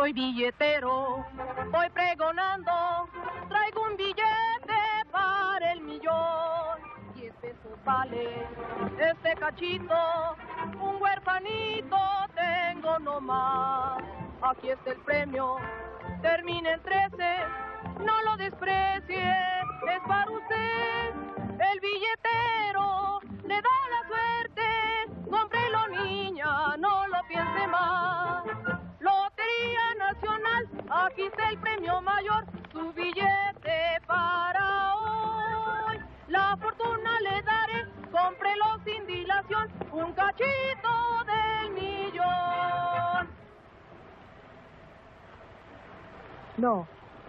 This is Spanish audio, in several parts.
soy billetero, voy pregonando, traigo un billete para el millón. 10 pesos vale este cachito, un huerfanito tengo nomás. Aquí está el premio, termina en 13, no lo desprecie, es para usted. El billetero le da la suerte, cómprelo niña, no lo piense más. Lotería Nacional, aquí está el premio mayor, su billete para hoy. La fortuna le daré, cómprelo sin dilación, un cachito del millón. No.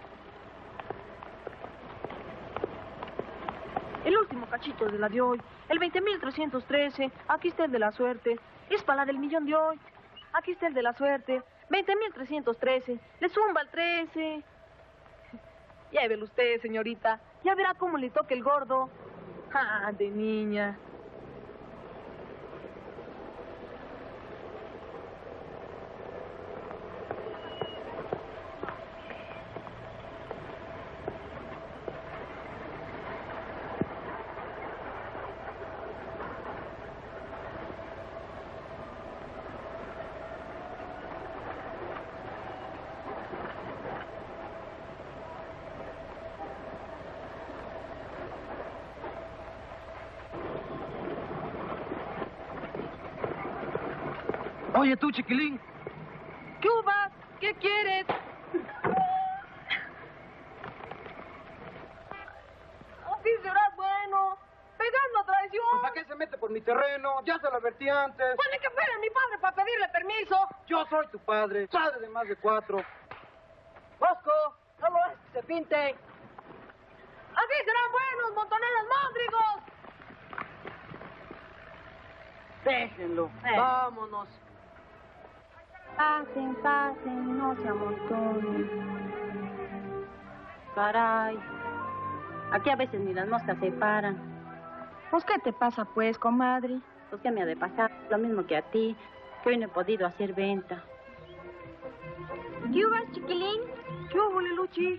El último cachito de la de hoy, el 20.313, aquí está el de la suerte. Es para la del millón de hoy. Aquí está el de la suerte, 20.313, le zumba el 13. Llévelo usted, señorita, ya verá cómo le toca el gordo. Ah, de niña. Oye, tú, chiquilín. ¿Qué vas? ¿Qué quieres? Así será bueno. Pegando a traición. ¿Para qué se mete por mi terreno? Ya se lo advertí antes. Tiene que fuera mi padre para pedirle permiso. Yo soy tu padre. Padre de más de 4. Bosco, ¿cómo es que se pinte? Así serán buenos, montoneros móndrigos. Déjenlo. Vámonos. Pasen, pasen, no se amontonen. Caray. Aquí a veces ni las moscas se paran. Pues, ¿qué te pasa, pues, comadre? Pues, ¿qué me ha de pasar? Lo mismo que a ti, que hoy no he podido hacer venta. ¿Qué hubas, chiquilín? ¿Qué hubo, Luchi?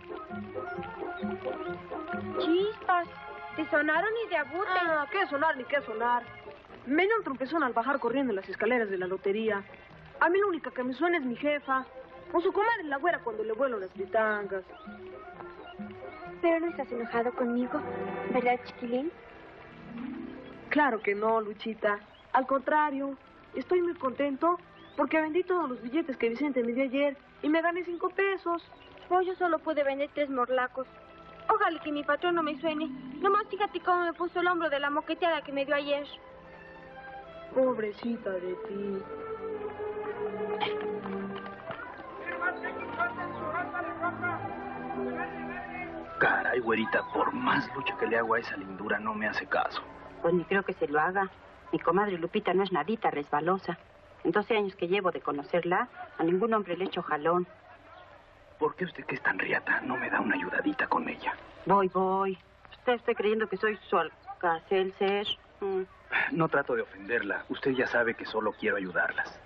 Chispas, te sonaron y de abute. Ah, qué sonar ni qué sonar. Me dio un trompezón al bajar corriendo las escaleras de la lotería. A mí la única que me suena es mi jefa, o su comadre la güera cuando le vuelo las fritangas. Pero no estás enojado conmigo, ¿verdad, chiquilín? Claro que no, Luchita. Al contrario, estoy muy contento porque vendí todos los billetes que Vicente me dio ayer y me gané 5 pesos. Oh, yo solo pude vender 3 morlacos. Ojalá que mi patrón no me suene. Nomás fíjate cómo me puso el hombro de la moqueteada que me dio ayer. Pobrecita de ti. Caray, güerita, por más lucha que le hago a esa lindura, no me hace caso. Pues ni creo que se lo haga. Mi comadre Lupita no es nadita resbalosa. En 12 años que llevo de conocerla, a ningún hombre le echo jalón. ¿Por qué usted, que es tan riata, no me da una ayudadita con ella? Voy. Usted está creyendo que soy su alcacelser. No trato de ofenderla. Usted ya sabe que solo quiero ayudarlas.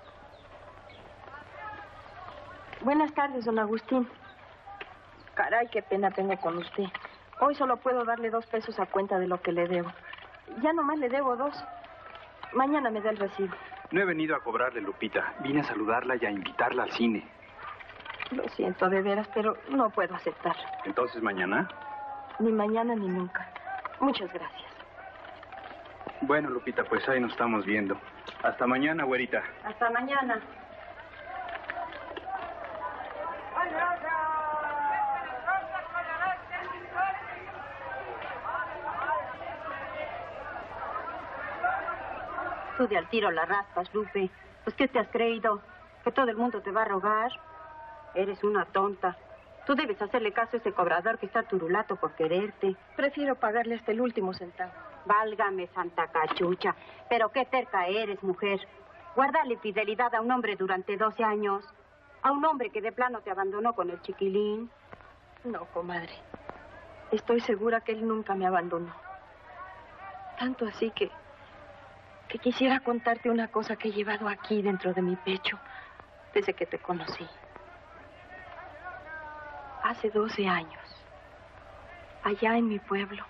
Buenas tardes, don Agustín. Caray, qué pena tengo con usted. Hoy solo puedo darle 2 pesos a cuenta de lo que le debo. Ya nomás le debo 2. Mañana me da el recibo. No he venido a cobrarle, Lupita. Vine a saludarla y a invitarla al cine. Lo siento, de veras, pero no puedo aceptar. ¿Entonces mañana? Ni mañana ni nunca. Muchas gracias. Bueno, Lupita, pues ahí nos estamos viendo. Hasta mañana, güerita. Hasta mañana. Tú de al tiro la raspas, Lupe. Pues, ¿qué te has creído? ¿Que todo el mundo te va a rogar? Eres una tonta. Tú debes hacerle caso a ese cobrador que está turulato por quererte. Prefiero pagarle hasta el último centavo. Válgame, Santa Cachucha. Pero qué terca eres, mujer. Guardarle fidelidad a un hombre durante 12 años. A un hombre que de plano te abandonó con el chiquilín. No, comadre. Estoy segura que él nunca me abandonó. Tanto así que quisiera contarte una cosa que he llevado aquí dentro de mi pecho desde que te conocí. Hace 12 años, allá en mi pueblo.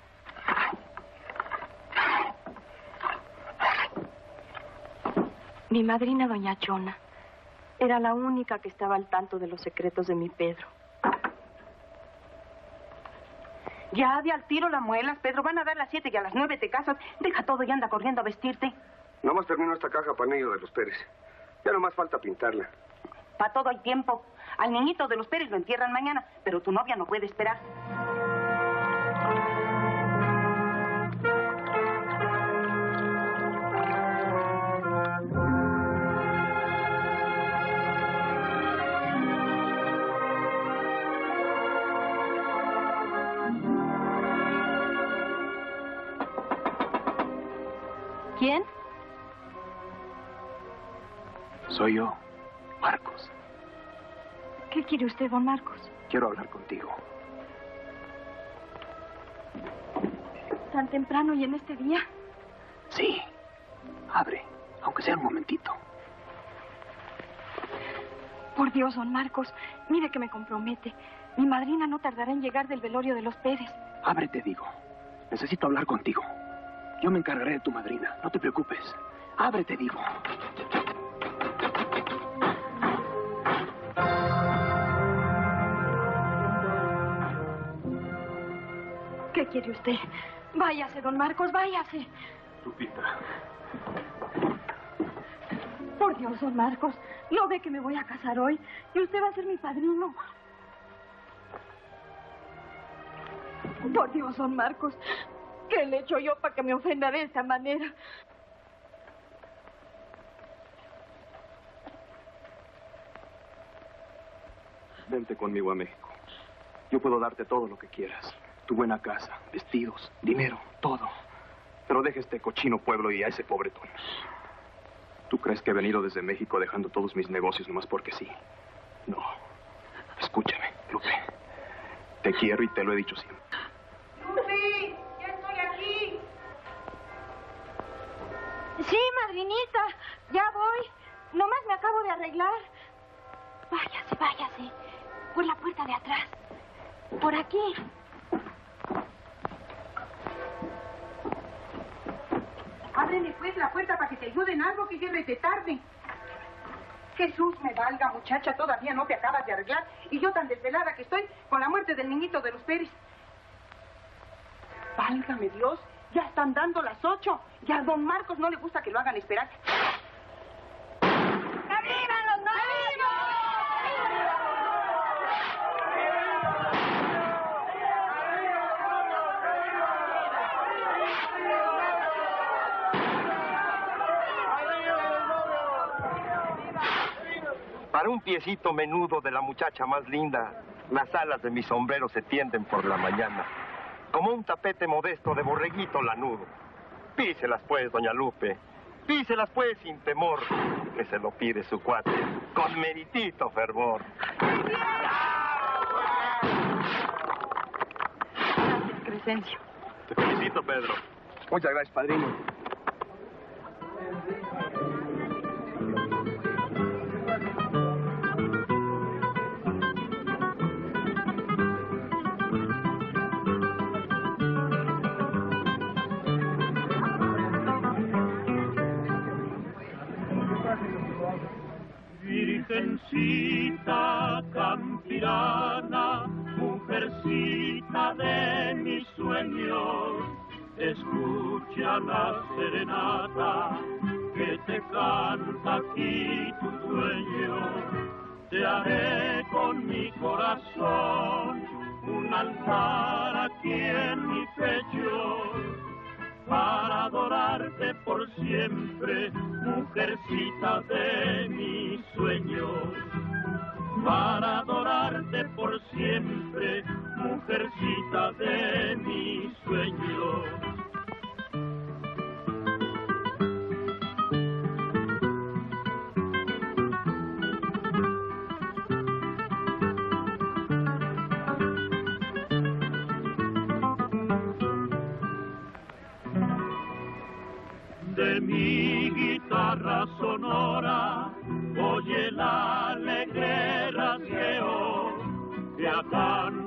Mi madrina, doña Chona, era la única que estaba al tanto de los secretos de mi Pedro. Ya, de al tiro las muelas, Pedro. Van a dar las 7 y a las 9 te casas. Deja todo y anda corriendo a vestirte. Nomás termino esta caja para el niño de los Pérez. Ya nomás falta pintarla. Para todo hay tiempo. Al niñito de los Pérez lo entierran mañana, pero tu novia no puede esperar. ¿Quién? Soy yo, Marcos. ¿Qué quiere usted, don Marcos? Quiero hablar contigo. ¿Tan temprano y en este día? Sí. Abre, aunque sea un momentito. Por Dios, don Marcos, mire que me compromete. Mi madrina no tardará en llegar del velorio de los Pérez. Abre, te digo. Necesito hablar contigo. Yo me encargaré de tu madrina, no te preocupes. Abre, te digo. ¿Qué quiere usted? Váyase, don Marcos, váyase. Lupita. Por Dios, don Marcos, ¿no ve que me voy a casar hoy? Y usted va a ser mi padrino. Por Dios, don Marcos, ¿qué le he hecho yo para que me ofenda de esta manera? Vente conmigo a México. Yo puedo darte todo lo que quieras. Tu buena casa, vestidos, dinero, todo. Pero deja este cochino pueblo y a ese pobretón. ¿Tú crees que he venido desde México dejando todos mis negocios nomás porque sí? No. Escúchame, Lupe. Te quiero y te lo he dicho siempre. ¡Lupe! ¡Ya estoy aquí! Sí, madrinita, ya voy. Nomás me acabo de arreglar. Váyase, váyase. Por la puerta de atrás. Por aquí. Ábrele pues la puerta para que te ayuden algo que lleves de tarde. Jesús me valga, muchacha, todavía no te acabas de arreglar. Y yo tan desvelada que estoy con la muerte del niñito de los Pérez. Válgame Dios, ya están dando las 8. Y a don Marcos no le gusta que lo hagan esperar. ¡Arriba los novios! Para un piecito menudo de la muchacha más linda, las alas de mi sombrero se tienden por la mañana, como un tapete modesto de borreguito lanudo. Píselas pues, doña Lupe, píselas pues sin temor, que se lo pide su cuate, con meritito fervor. Gracias, Crescencio. Te felicito, Pedro. Muchas gracias, padrino. Virgencita campirana, mujercita de mis sueños, escucha la serenata que te canta aquí tu sueño. Te haré con mi corazón un altar aquí en mi pecho, para adorarte por siempre, mujercita de mis sueños. Para adorarte por siempre, mujercita de mis sueños. De mi guitarra sonora, oye la alegre rasgueo que acá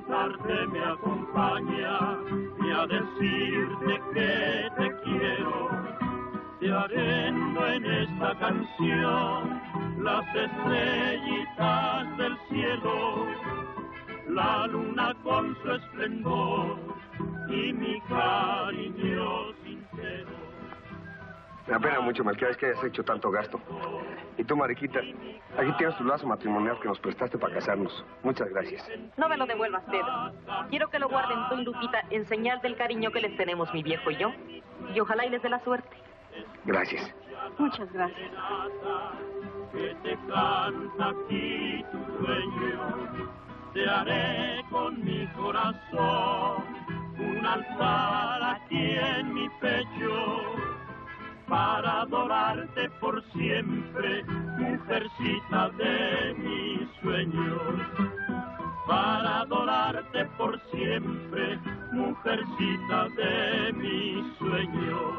España y a decirte que te quiero. Te arendo en esta canción las estrellitas del cielo, la luna con su esplendor y mi cariño sincero. Me apena mucho, Melquiades, que hayas hecho tanto gasto. Y tú, Mariquita, aquí tienes tu lazo matrimonial que nos prestaste para casarnos. Muchas gracias. No me lo devuelvas, Pedro. Quiero que lo guarden tú y Lupita en señal del cariño que les tenemos mi viejo y yo. Y ojalá y les dé la suerte. Gracias. Muchas gracias. Que te canta aquí tu sueño, te haré con mi corazón un altar aquí en mi pecho, para adorarte por siempre, mujercita de mis sueños. Para adorarte por siempre, mujercita de mis sueños.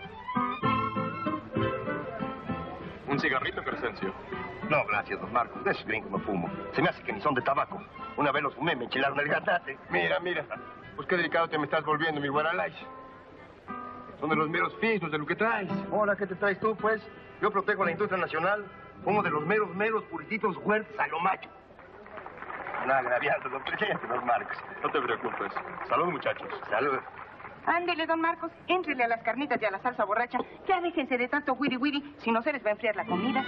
¿Un cigarrito, Crescencio? No, gracias, don Marcos. De esos gringos no fumo. Se me hace que ni son de tabaco. Una vez los fumé, me enchilaron el gatate. Mira, mira. Pues qué delicado te me estás volviendo, mi Guaralais. Son de los meros finos de lo que traes. Hola, ¿qué te traes tú, pues? Yo protejo a la industria nacional. Fumo de los meros purititos huertos a lo macho. No agraviando lo presente, don Marcos. No te preocupes. Salud, muchachos. Salud. Ándele, don Marcos, éntrele a las carnitas y a la salsa borracha. Ya déjense de tanto wiri, si no se les va a enfriar la comida.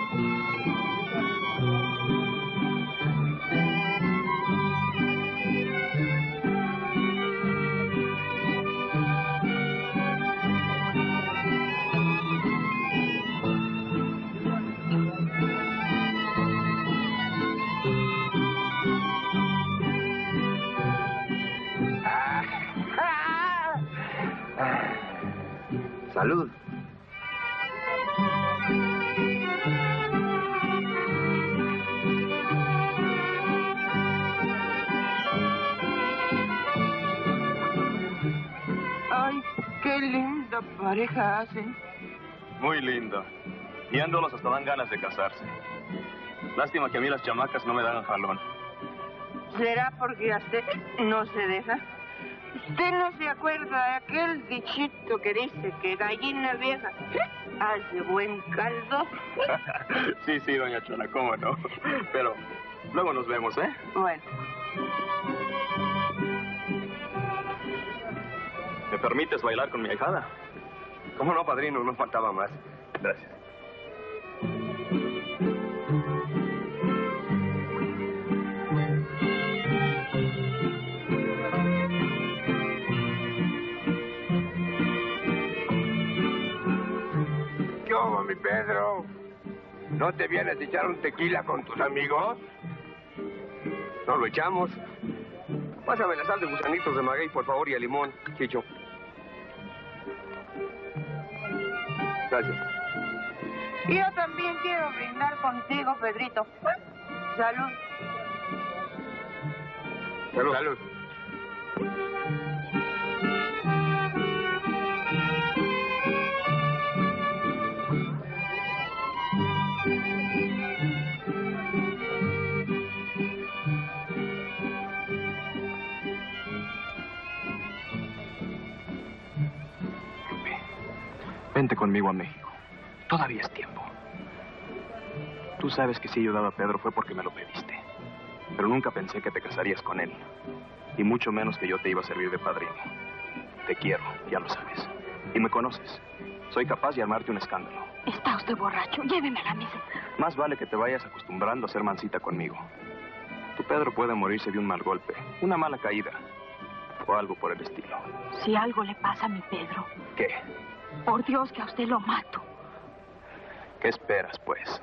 Salud. Ay, qué linda pareja hacen. Muy linda. Viéndolos hasta dan ganas de casarse. Lástima que a mí las chamacas no me dan jalón. ¿Será porque usted no se deja? ¿Usted no se acuerda de aquel dichito que dice que gallina vieja hace buen caldo? Sí, doña Chona, cómo no. Pero luego nos vemos, ¿eh? Bueno. ¿Me permites bailar con mi ahijada? ¿Cómo no, padrino? No faltaba más. Gracias. ¿Qué hubo, mi Pedro? ¿No te vienes a echar un tequila con tus amigos? ¿No lo echamos? Pásame la sal de gusanitos de maguey, por favor, y el limón, Chicho. Gracias. Yo también quiero brindar contigo, Pedrito. Salud. Salud. Salud. Vente conmigo a México. Todavía es tiempo. Tú sabes que si he ayudado a Pedro fue porque me lo pediste. Pero nunca pensé que te casarías con él. Y mucho menos que yo te iba a servir de padrino. Te quiero, ya lo sabes. Y me conoces. Soy capaz de armarte un escándalo. Está usted borracho. Lléveme a la mesa. Más vale que te vayas acostumbrando a ser mansita conmigo. Tu Pedro puede morirse de un mal golpe, una mala caída. O algo por el estilo. Si algo le pasa a mi Pedro. ¿Qué? Por Dios que a usted lo mato. ¿Qué esperas, pues?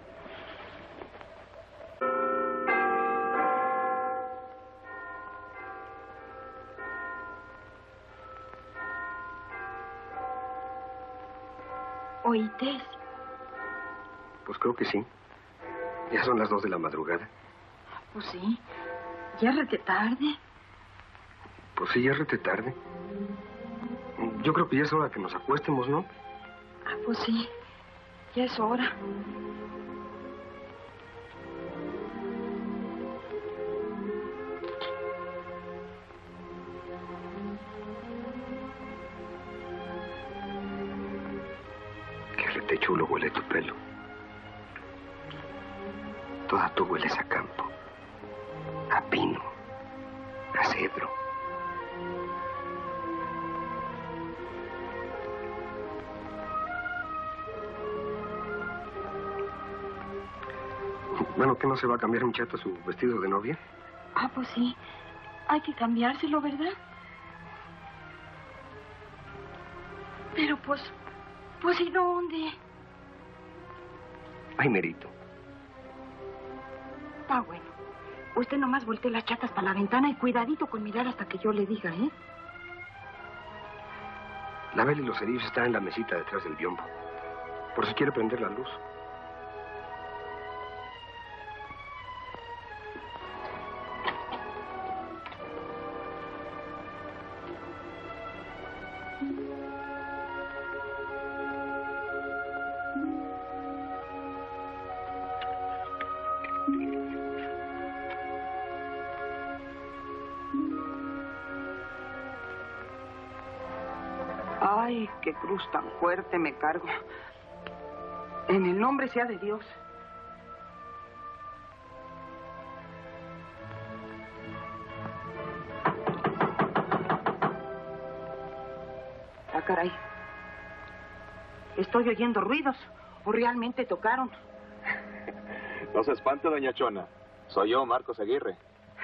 ¿Oíste? Pues creo que sí. Ya son las 2 de la madrugada. Pues sí. Ya es rete tarde. Pues sí, ya es rete tarde. Yo creo que ya es hora que nos acuestemos, ¿no? Ah, pues sí. Ya es hora. fuerte y chulo huele tu pelo. Toda tú hueles a campo, a pino, a cedro. Bueno, ¿qué no se va a cambiar, muchacha, su vestido de novia? Ah, pues sí. Hay que cambiárselo, ¿verdad? Pero pues ¿y dónde? Ay, merito. Está bueno. Usted nomás voltee las chatas para la ventana y cuidadito con mirar hasta que yo le diga, ¿eh? La vela y los cerillos están en la mesita detrás del biombo. Por si quiere prender la luz. Ay, qué cruz tan fuerte me cargo. En el nombre sea de Dios. Ah, caray. Estoy oyendo ruidos. ¿O realmente tocaron? No se espante, doña Chona. Soy yo, Marcos Aguirre.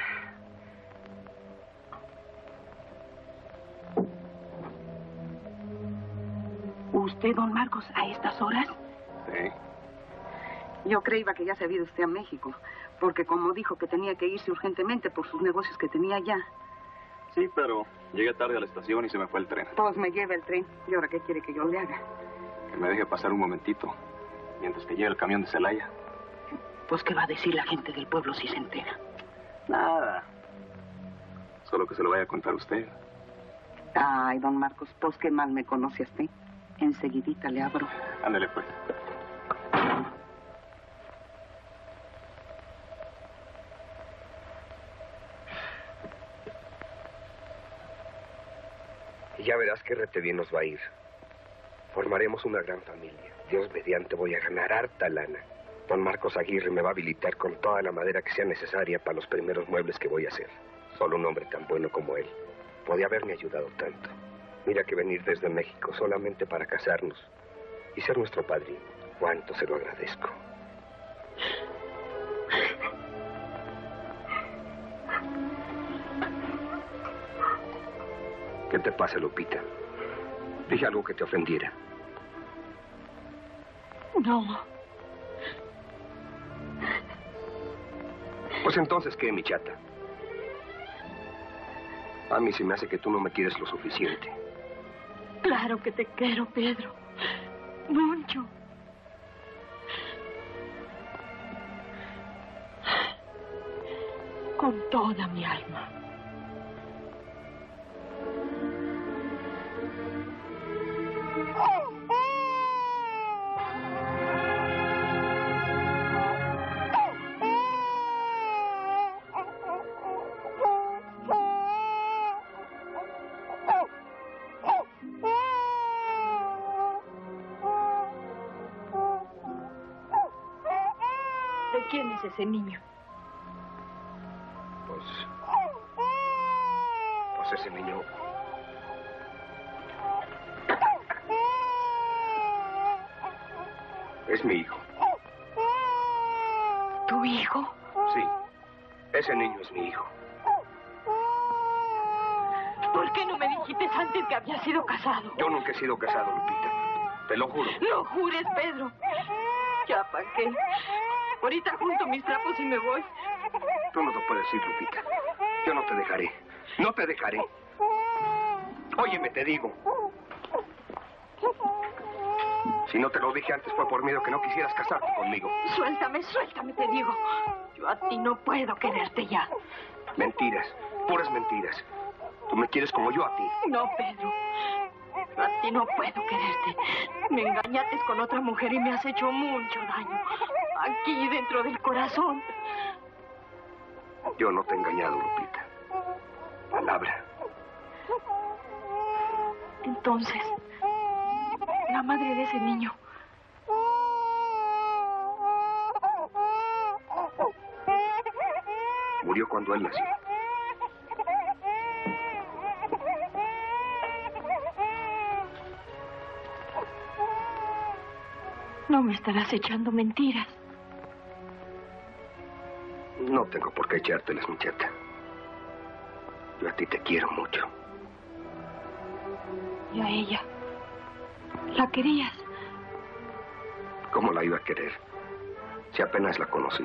¿Usted, don Marcos, a estas horas? Sí. Yo creía que ya se había ido usted a México, porque como dijo que tenía que irse urgentemente por sus negocios que tenía allá. Sí, pero llegué tarde a la estación y se me fue el tren. Pues me lleva el tren. ¿Y ahora qué quiere que yo le haga? Que me deje pasar un momentito, mientras que llegue el camión de Celaya. Pues, ¿qué va a decir la gente del pueblo si se entera? Nada. Solo que se lo vaya a contar usted. Ay, don Marcos, pues qué mal me conoce usted. Enseguidita le abro. Ándale, pues. Y ya verás qué rete bien nos va a ir. Formaremos una gran familia. Dios mediante voy a ganar harta lana. Don Marcos Aguirre me va a habilitar con toda la madera que sea necesaria para los primeros muebles que voy a hacer. Solo un hombre tan bueno como él podía haberme ayudado tanto. Mira que venir desde México solamente para casarnos y ser nuestro padrino. Cuánto se lo agradezco. ¿Qué te pasa, Lupita? Dije algo que te ofendiera. No. Pues entonces, ¿qué, mi chata? A mí se me hace que tú no me quieres lo suficiente. Claro que te quiero, Pedro. Mucho. Con toda mi alma. ¿De quién es ese niño? Pues ese niño... es mi hijo. ¿Tu hijo? Sí, ese niño es mi hijo. ¿Por qué no me dijiste antes que había sido casado? Yo nunca he sido casado, Lupita. Te lo juro. No jures, Pedro. Ya, ¿para qué? Ahorita junto mis trapos y me voy. Tú no lo puedes decir, Lupita. Yo no te dejaré. No te dejaré. Óyeme, te digo. Si no te lo dije antes fue por miedo que no quisieras casarte conmigo. Suéltame, te digo. Yo a ti no puedo quererte ya. Mentiras, puras mentiras. Tú me quieres como yo a ti. No, Pedro. Yo a ti no puedo quererte. Me engañaste con otra mujer y me has hecho mucho daño. Aquí, dentro del corazón. Yo no te he engañado, Lupita. Palabra. Entonces, la madre de ese niño Murió cuando él nació. No me estarás echando mentiras. No tengo por qué echártelas, muchacha. Yo a ti te quiero mucho. Y a ella. ¿La querías? ¿Cómo la iba a querer? Si apenas la conocí.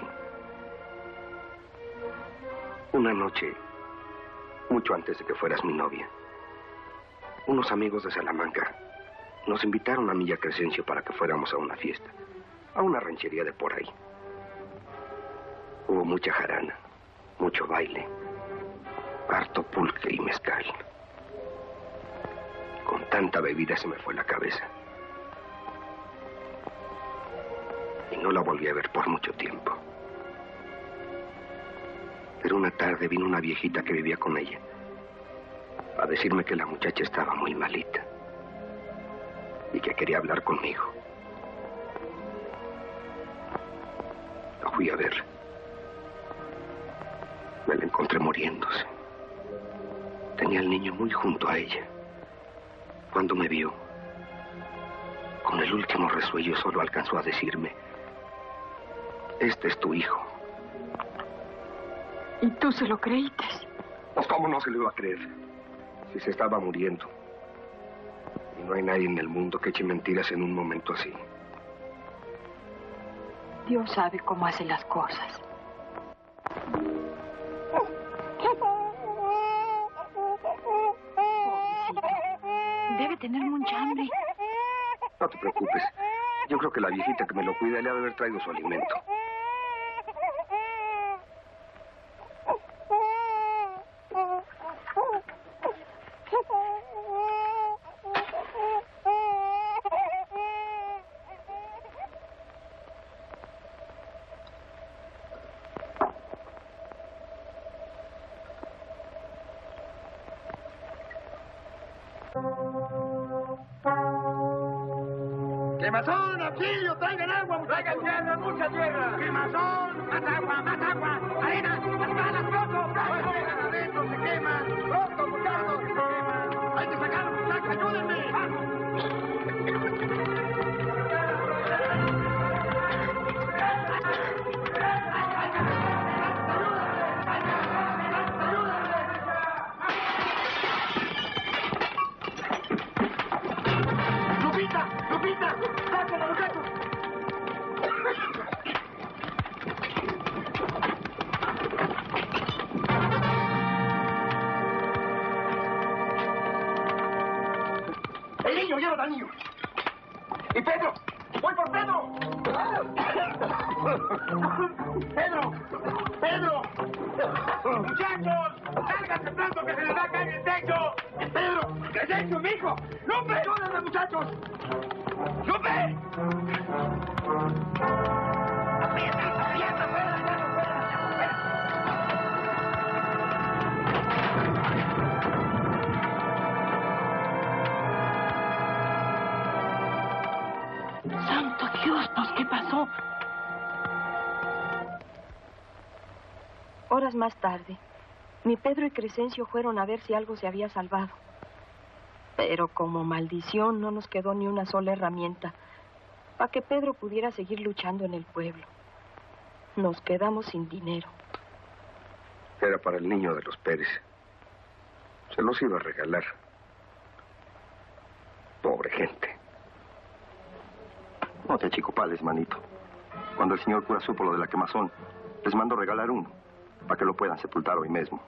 Una noche, mucho antes de que fueras mi novia, unos amigos de Salamanca nos invitaron a mí y a Crescencio para que fuéramos a una fiesta, a una ranchería de por ahí. Hubo mucha jarana, mucho baile, harto pulque y mezcal. Con tanta bebida se me fue la cabeza. Y no la volví a ver por mucho tiempo. Pero una tarde vino una viejita que vivía con ella a decirme que la muchacha estaba muy malita y que quería hablar conmigo. La fui a ver. Me la encontré muriéndose. Tenía al niño muy junto a ella. Cuando me vio, con el último resuello solo alcanzó a decirme: este es tu hijo. ¿Y tú se lo creíste? Pues cómo no se lo iba a creer, si se estaba muriendo. Y no hay nadie en el mundo que eche mentiras en un momento así. Dios sabe cómo hace las cosas. Debe tener mucha hambre. No te preocupes. Yo creo que la viejita que me lo cuida le ha de haber traído su alimento. ¡Quemazón, auxilio! ¡Traigan agua, muchachos! ¡Traigan tierra, mucha tierra! ¡Quemazón! ¡Más agua, más agua! ¡Arena! ¡Las balas, pronto! ¡Pronto! ¡Llegan adentro, se queman! ¡Pronto, muchachos, se queman! ¡Hay que sacarlos, muchachos! ¡Ayúdenme! ¡Vamos! ¡Y Pedro! ¡Voy por Pedro! ¡Pedro! ¡Pedro! ¡Muchachos! ¡Sálganse pronto que se les va a caer el techo! ¡Pedro! ¡Crescencio, mi hijo! ¡Lupe! ¡Ayúdenme, muchachos! ¡Lupe! ¡Aprieta, aprieta! ¡Fuera, ya no fuera! ¡Santo Dios! ¿Pues qué pasó? Horas más tarde, mi Pedro y Crescencio fueron a ver si algo se había salvado. Pero como maldición no nos quedó ni una sola herramienta para que Pedro pudiera seguir luchando en el pueblo. Nos quedamos sin dinero. Era para el niño de los Pérez. Se los iba a regalar. Pobre gente. No te achicopales, manito. Cuando el señor cura supo lo de la quemazón, les mandó regalar uno, para que lo puedan sepultar hoy mismo.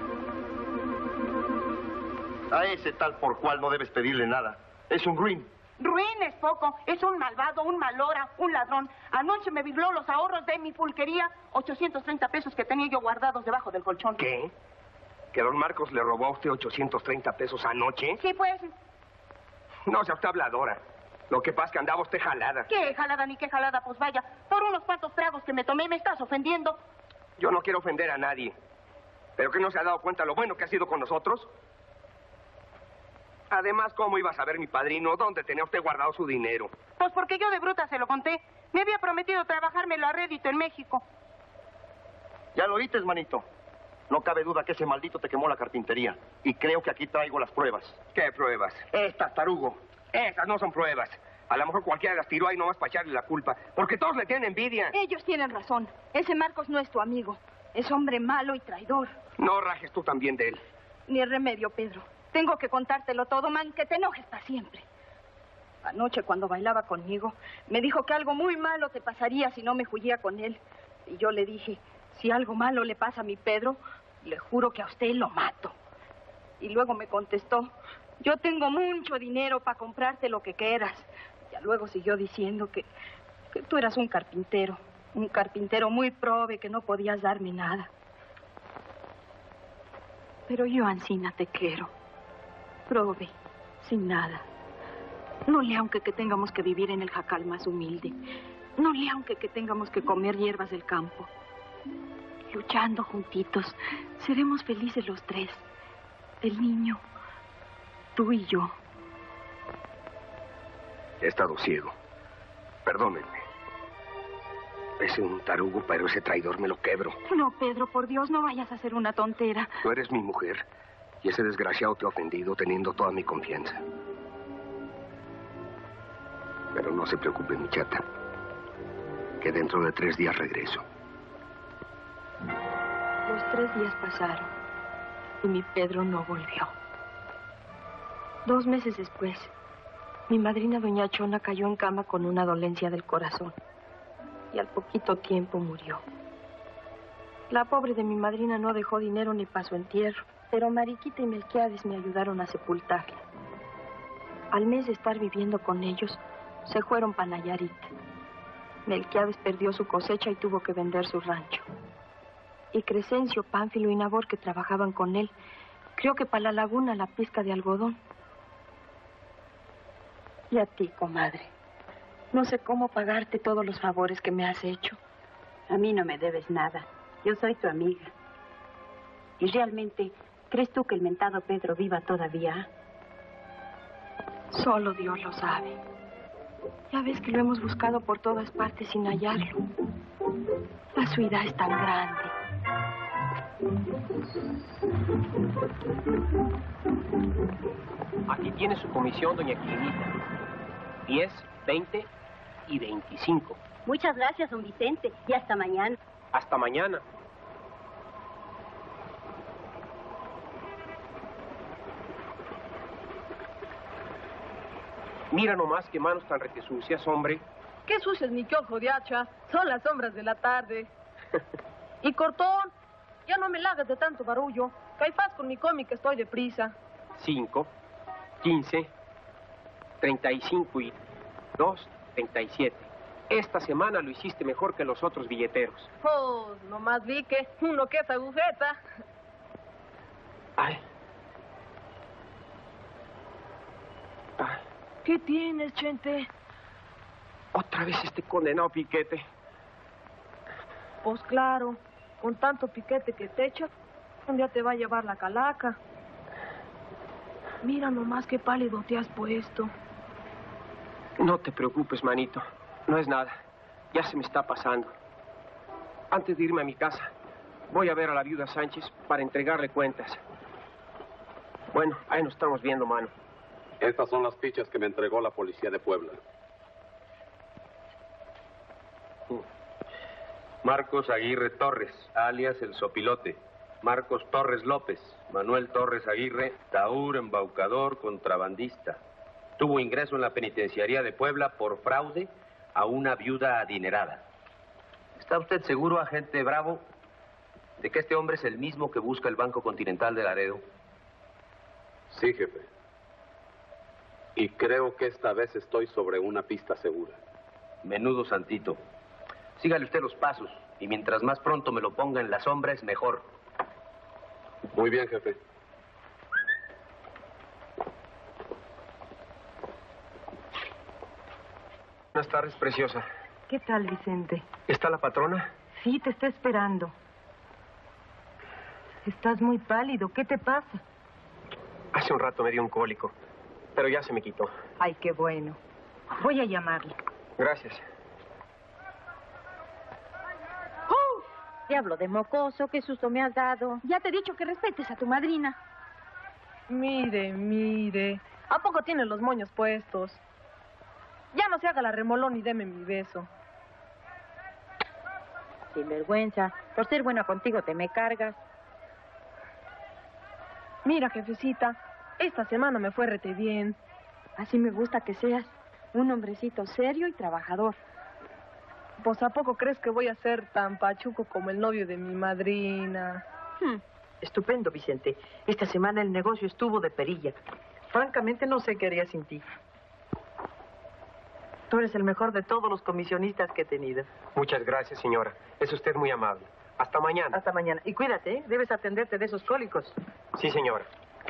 A ese tal por cual no debes pedirle nada. Es un ruin. Ruin es poco, es un malvado, un malhora, un ladrón. Anoche me violó los ahorros de mi pulquería, 830 pesos que tenía yo guardados debajo del colchón. ¿Qué? ¿Que don Marcos le robó a usted 830 pesos anoche? Sí, pues. No sea usted habladora. Lo que pasa es que andaba usted jalada. ¿Qué jalada ni qué jalada? Pues vaya, por unos cuantos tragos que me tomé me estás ofendiendo. Yo no quiero ofender a nadie. ¿Pero que no se ha dado cuenta lo bueno que ha sido con nosotros? Además, ¿cómo iba a saber mi padrino dónde tenía usted guardado su dinero? Pues porque yo de bruta se lo conté. Me había prometido trabajármelo a rédito en México. Ya lo oíste, manito. No cabe duda que ese maldito te quemó la carpintería. Y creo que aquí traigo las pruebas. ¿Qué pruebas? Estas, tarugo. Esas no son pruebas. A lo mejor cualquiera las tiró ahí nomás para echarle la culpa. Porque todos le tienen envidia. Ellos tienen razón. Ese Marcos no es tu amigo. Es hombre malo y traidor. No rajes tú también de él. Ni remedio, Pedro. Tengo que contártelo todo, man, que te enojes para siempre. Anoche, cuando bailaba conmigo, me dijo que algo muy malo te pasaría si no me juguía con él. Y yo le dije, si algo malo le pasa a mi Pedro, le juro que a usted lo mato. Y luego me contestó, yo tengo mucho dinero para comprarte lo que quieras. Ya luego siguió diciendo que tú eras un carpintero muy prove, que no podías darme nada. Pero yo, Ancina, te quiero. Prove, sin nada. No le aunque que tengamos que vivir en el jacal más humilde. No le aunque que tengamos que comer hierbas del campo. Luchando juntitos, seremos felices los tres. El niño, tú y yo. He estado ciego. Perdónenme. Es un tarugo, pero ese traidor me lo quebro. No, Pedro, por Dios, no vayas a hacer una tontera. Tú eres mi mujer. Y ese desgraciado te ha ofendido teniendo toda mi confianza. Pero no se preocupe, mi chata, que dentro de 3 días regreso. Los 3 días pasaron y mi Pedro no volvió. 2 meses después, mi madrina doña Chona cayó en cama con una dolencia del corazón y al poquito tiempo murió. La pobre de mi madrina no dejó dinero ni para su entierro, pero Mariquita y Melquiades me ayudaron a sepultarla. Al mes de estar viviendo con ellos, se fueron para Nayarit. Melquiades perdió su cosecha y tuvo que vender su rancho. Y Crescencio, Pánfilo y Nabor, que trabajaban con él, creo que para la laguna la pesca de algodón. Y a ti, comadre, no sé cómo pagarte todos los favores que me has hecho. A mí no me debes nada. Yo soy tu amiga. ¿Y realmente crees tú que el mentado Pedro viva todavía? Solo Dios lo sabe. Ya ves que lo hemos buscado por todas partes sin hallarlo. La ciudad es tan grande. Aquí tiene su comisión, doña Quilinita. 10, 20 y 25. Muchas gracias, don Vicente. Y hasta mañana. Hasta mañana. Mira nomás qué manos tan retesucias, hombre. Qué sucias, mi quiojo de hacha. Son las sombras de la tarde. Y Cortón, ya no me la hagas de tanto barullo. Caifás con mi cómic, estoy deprisa. 5, 15, 35 y 2, 37. Esta semana lo hiciste mejor que los otros billeteros. Oh, nomás vi que uno que es agujeta. Ay. Ay. ¿Qué tienes, Chente? Otra vez este condenado piquete. Pues claro, con tanto piquete que te echa, un día te va a llevar la calaca. Mira nomás qué pálido te has puesto. No te preocupes, manito. No es nada. Ya se me está pasando. Antes de irme a mi casa, voy a ver a la viuda Sánchez para entregarle cuentas. Bueno, ahí nos estamos viendo, mano. Estas son las fichas que me entregó la policía de Puebla. Marcos Aguirre Torres, alias El Sopilote. Marcos Torres López. Manuel Torres Aguirre, taur, embaucador, contrabandista. Tuvo ingreso en la penitenciaría de Puebla por fraude a una viuda adinerada. ¿Está usted seguro, agente Bravo, de que este hombre es el mismo que busca el Banco Continental de Laredo? Sí, jefe. Y creo que esta vez estoy sobre una pista segura. Menudo santito. Sígale usted los pasos. Y mientras más pronto me lo ponga en la sombra, es mejor. Muy bien, jefe. Buenas tardes, preciosa. ¿Qué tal, Vicente? ¿Está la patrona? Sí, te está esperando. Estás muy pálido. ¿Qué te pasa? Hace un rato me dio un cólico, pero ya se me quitó. Ay, qué bueno. Voy a llamarle. Gracias. Diablo de mocoso, qué susto me has dado. Ya te he dicho que respetes a tu madrina. Mire, mire. ¿A poco tiene los moños puestos? Ya no se haga la remolón y deme mi beso. Sin vergüenza. Por ser buena contigo te me cargas. Mira, jefecita, esta semana me fue rete bien. Así me gusta que seas un hombrecito serio y trabajador. Pues ¿a poco crees que voy a ser tan pachuco como el novio de mi madrina? Estupendo, Vicente. Esta semana el negocio estuvo de perilla. Francamente no sé qué haría sin ti. Tú eres el mejor de todos los comisionistas que he tenido. Muchas gracias, señora. Es usted muy amable. Hasta mañana. Hasta mañana. Y cuídate, ¿eh? Debes atenderte de esos cólicos. Sí, señora.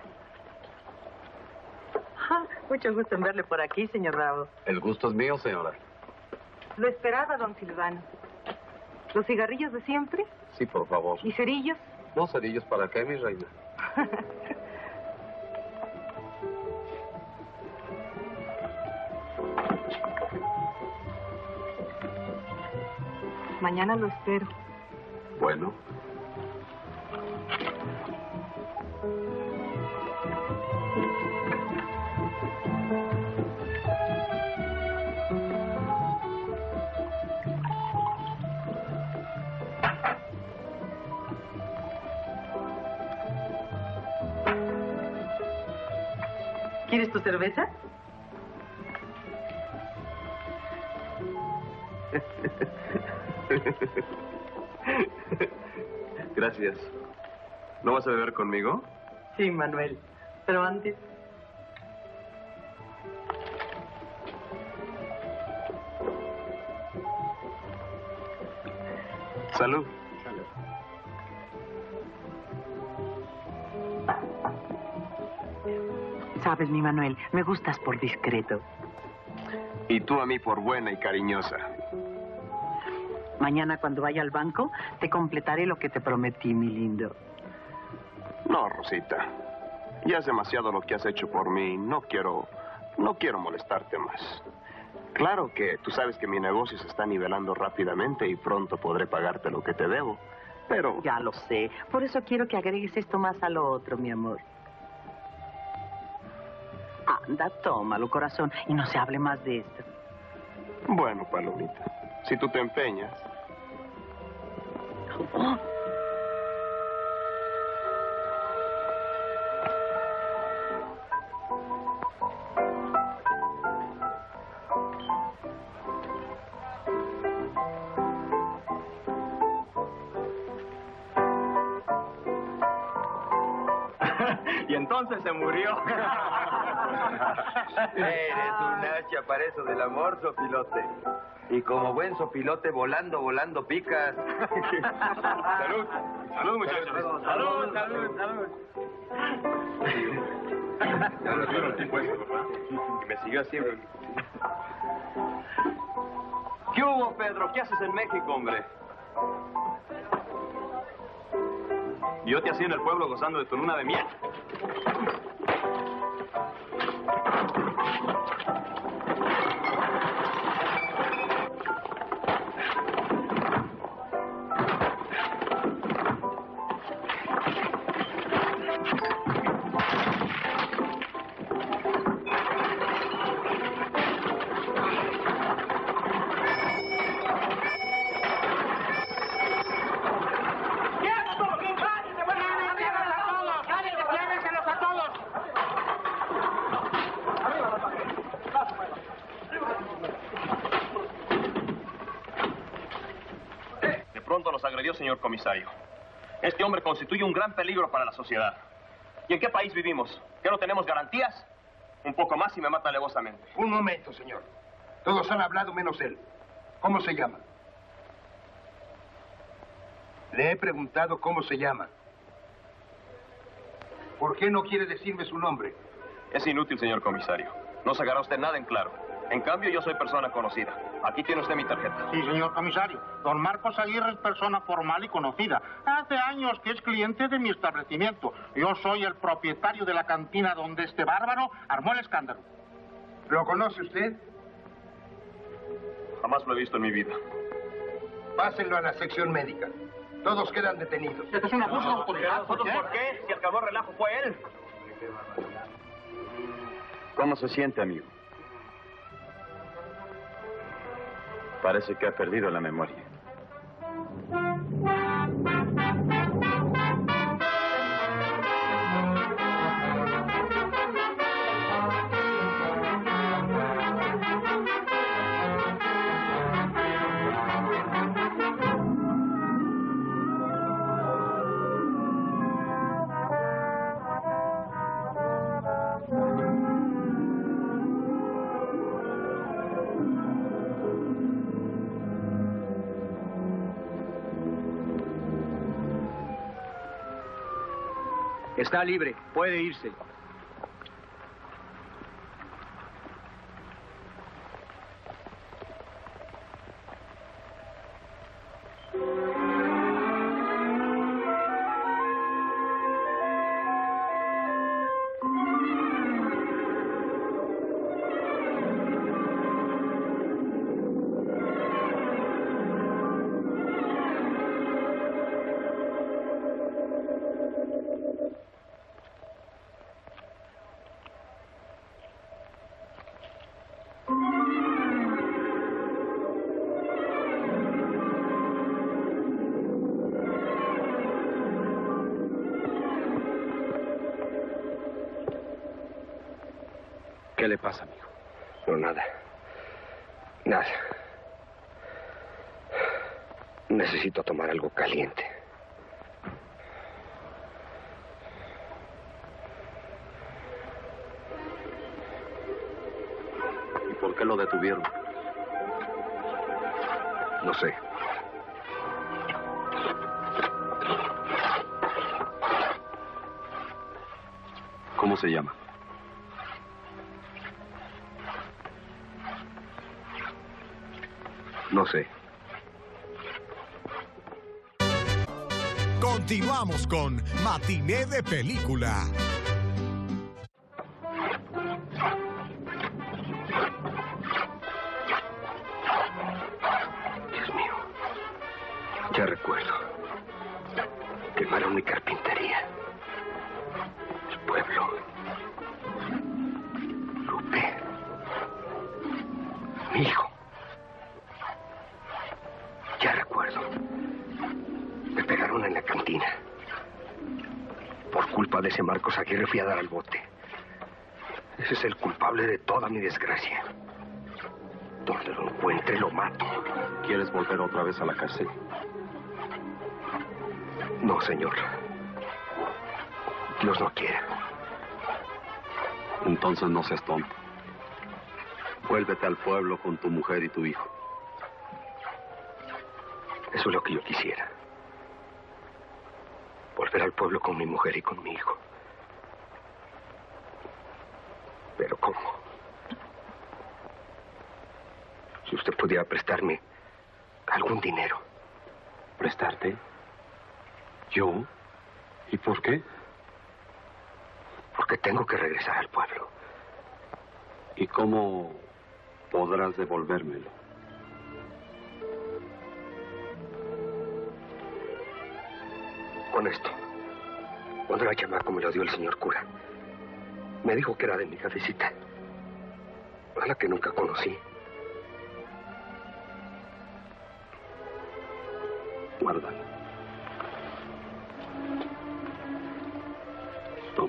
Mucho gusto en verle por aquí, señor Bravo. El gusto es mío, señora. Lo esperaba, don Silvano. ¿Los cigarrillos de siempre? Sí, por favor. ¿Y cerillos? No, cerillos, ¿para qué, mi reina? Mañana lo espero. Bueno. ¿Quieres tu cerveza? Gracias. ¿No vas a beber conmigo? Sí, Manuel. Pero antes... Salud. Sabes, mi Manuel, me gustas por discreto. Y tú a mí por buena y cariñosa. Mañana cuando vaya al banco, te completaré lo que te prometí, mi lindo. No, Rosita. Ya es demasiado lo que has hecho por mí. No quiero molestarte más. Claro que tú sabes que mi negocio se está nivelando rápidamente y pronto podré pagarte lo que te debo. Pero... Ya lo sé. Por eso quiero que agregues esto más a lo otro, mi amor. Anda, tómalo, corazón, y no se hable más de esto. Bueno, Palomita, si tú te empeñas. Y entonces se murió. Eres un hacha para eso del amor, sopilote. Y como buen sopilote, volando, volando, picas. Salud. Salud, muchachos. Salud, salud, salud. Ya lo vieron el tipo ese, ¿verdad? Y me siguió siempre. ¿Qué hubo, Pedro? ¿Qué haces en México, hombre? Yo te hacía en el pueblo gozando de tu luna de miel. Señor comisario, este hombre constituye un gran peligro para la sociedad. ¿Y en qué país vivimos? ¿Que no tenemos garantías? Un poco más y me mata alevosamente. Un momento, señor. Todos han hablado menos él. ¿Cómo se llama? Le he preguntado cómo se llama. ¿Por qué no quiere decirme su nombre? Es inútil, señor comisario. No sacará usted nada en claro. En cambio, yo soy persona conocida. Aquí tiene usted mi tarjeta. Sí, señor comisario. Don Marcos Aguirre es persona formal y conocida. Hace años que es cliente de mi establecimiento. Yo soy el propietario de la cantina donde este bárbaro armó el escándalo. ¿Lo conoce usted? Jamás lo he visto en mi vida. Pásenlo a la sección médica. Todos quedan detenidos. Esto es un abuso de autoridad. ¿Nosotros por qué? Si acabó el relajo fue él. ¿Cómo se siente, amigo? Parece que ha perdido la memoria. Está libre, puede irse. ¿Qué le pasa, amigo? No, nada. Nada. Necesito tomar algo caliente. ¿Y por qué lo detuvieron? No sé. ¿Cómo se llama? No sé. Continuamos con Matiné de Película. Dios mío. Ya recuerdo. Quemaron mi carpintería. El pueblo. Lupe. Mi hijo. Ya recuerdo. Me pegaron en la cantina. Por culpa de ese Marcos Aguirre fui a dar al bote. Ese es el culpable de toda mi desgracia. Donde lo encuentre lo mato. ¿Quieres volver otra vez a la cárcel? No, señor. Dios no quiera. Entonces no seas tonto. Vuélvete al pueblo con tu mujer y tu hijo. Eso es lo que yo quisiera. Volver al pueblo con mi mujer y con mi hijo. Pero ¿cómo? Si usted pudiera prestarme algún dinero. ¿Prestarte? ¿Yo? ¿Y por qué? Porque tengo que regresar al pueblo. ¿Y cómo podrás devolvérmelo? Con esto. Cuando era chamaco me lo dio el señor cura. Me dijo que era de mi jefecita. A la que nunca conocí. Guárdalo. Toma.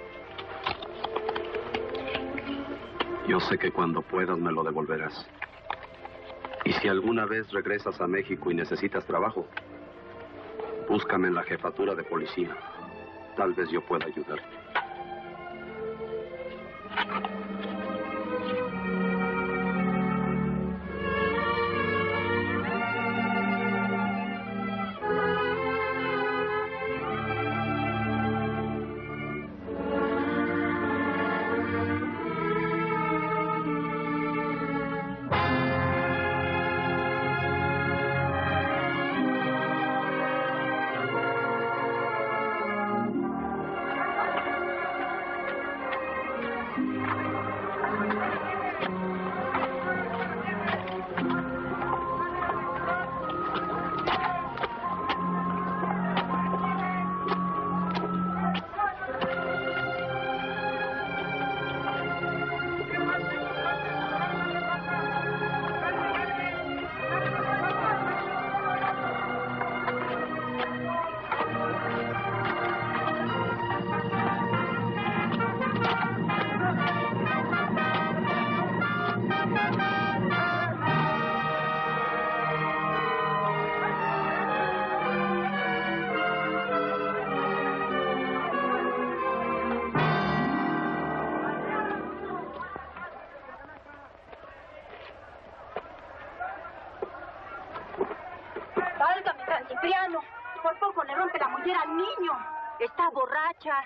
Yo sé que cuando puedas me lo devolverás. Y si alguna vez regresas a México y necesitas trabajo, búscame en la jefatura de policía. Tal vez yo pueda ayudarte. Cipriano, por poco le rompe la mollera al niño. Está borracha.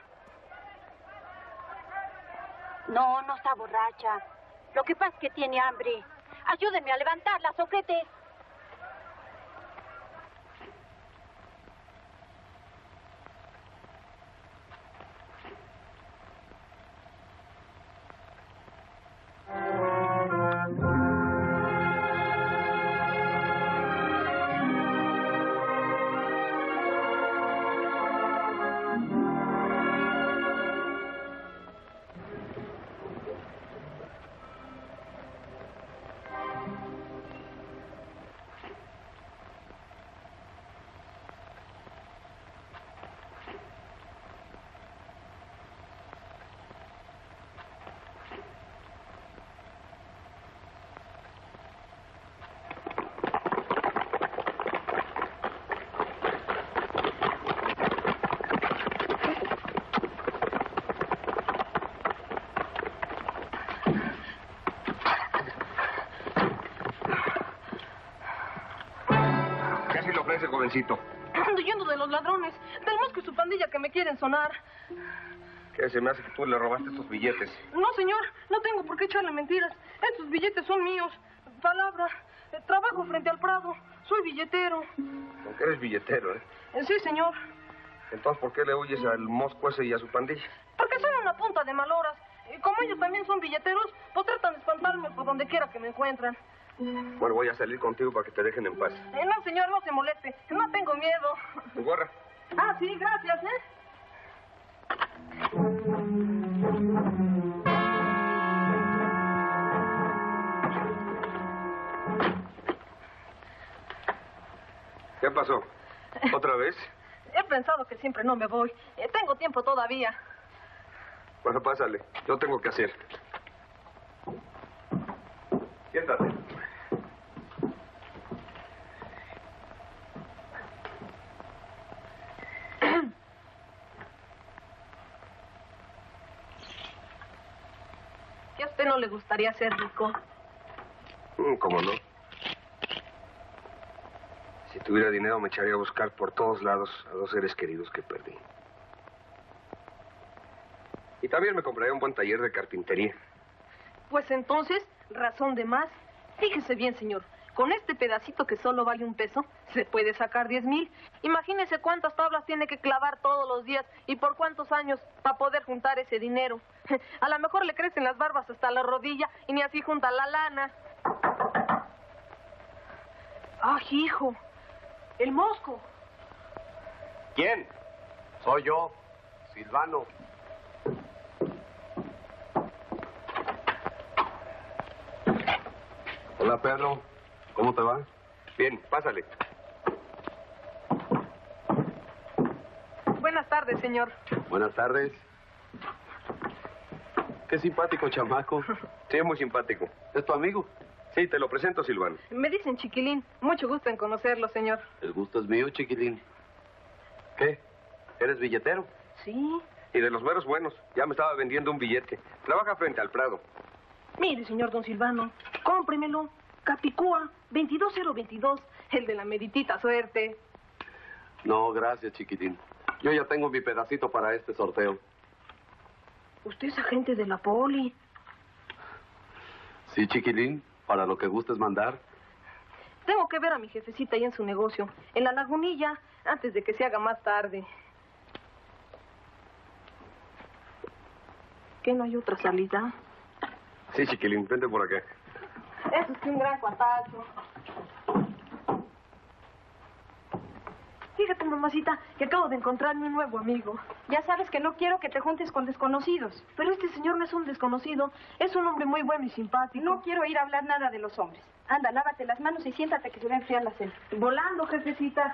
No, no está borracha. Lo que pasa es que tiene hambre. Ayúdenme a levantarla, Sócrates. Jovencito. Ando huyendo de los ladrones, del Mosco y su pandilla que me quieren sonar. ¿Qué? Se me hace que tú le robaste estos billetes. No, señor, no tengo por qué echarle mentiras. Estos billetes son míos. Palabra, trabajo frente al Prado. Soy billetero. Aunque eres billetero, ¿eh? Sí, señor. Entonces, ¿por qué le huyes al Mosco ese y a su pandilla? Porque son una punta de maloras. Como ellos también son billeteros, pues tratan de espantarme por donde quiera que me encuentran. Bueno, voy a salir contigo para que te dejen en paz. No, señor, no se moleste. No tengo miedo. ¿Tu gorra? Ah, sí, gracias, ¿Qué pasó? ¿Otra vez? He pensado que siempre no me voy. Tengo tiempo todavía. Bueno, pásale. Yo tengo que hacer. Siéntate. ¿Que a usted no le gustaría ser rico? ¿Cómo no? Si tuviera dinero me echaría a buscar por todos lados a 2 seres queridos que perdí. Y también me compraría un buen taller de carpintería. Pues entonces, razón de más. Fíjese bien, señor. Con este pedacito que solo vale 1 peso, se puede sacar 10,000. Imagínese cuántas tablas tiene que clavar todos los días y por cuántos años para poder juntar ese dinero. A lo mejor le crecen las barbas hasta la rodilla y ni así junta la lana. ¡Ay, hijo! ¡El Mosco! ¿Quién? Soy yo, Silvano. Hola, Pedro. ¿Cómo te va? Bien, pásale. Buenas tardes, señor. Buenas tardes. Qué simpático chamaco. Sí, es muy simpático. ¿Es tu amigo? Sí, te lo presento, Silvano. Me dicen Chiquilín. Mucho gusto en conocerlo, señor. El gusto es mío, chiquitín. ¿Qué? ¿Eres billetero? Sí, Y de los meros buenos. Ya me estaba vendiendo un billete. Trabaja frente al Prado. Mire, señor don Silvano, cómpremelo. Capicúa, 22022, el de la meritita suerte. No, gracias, chiquitín. Yo ya tengo mi pedacito para este sorteo. Usted es agente de la poli. Sí, chiquitín, para lo que gustes mandar. Tengo que ver a mi jefecita ahí en su negocio, en la Lagunilla, antes de que se haga más tarde. ¿Qué, no hay otra salida? Sí, chiquilín, vente por acá. Eso es un gran cuatazo. Fíjate, mamacita, que acabo de encontrarme un nuevo amigo. Ya sabes que no quiero que te juntes con desconocidos. Pero este señor no es un desconocido. Es un hombre muy bueno y simpático. No quiero ir a hablar nada de los hombres. Anda, lávate las manos y siéntate que se va a enfriar la cena. Volando, jefecita.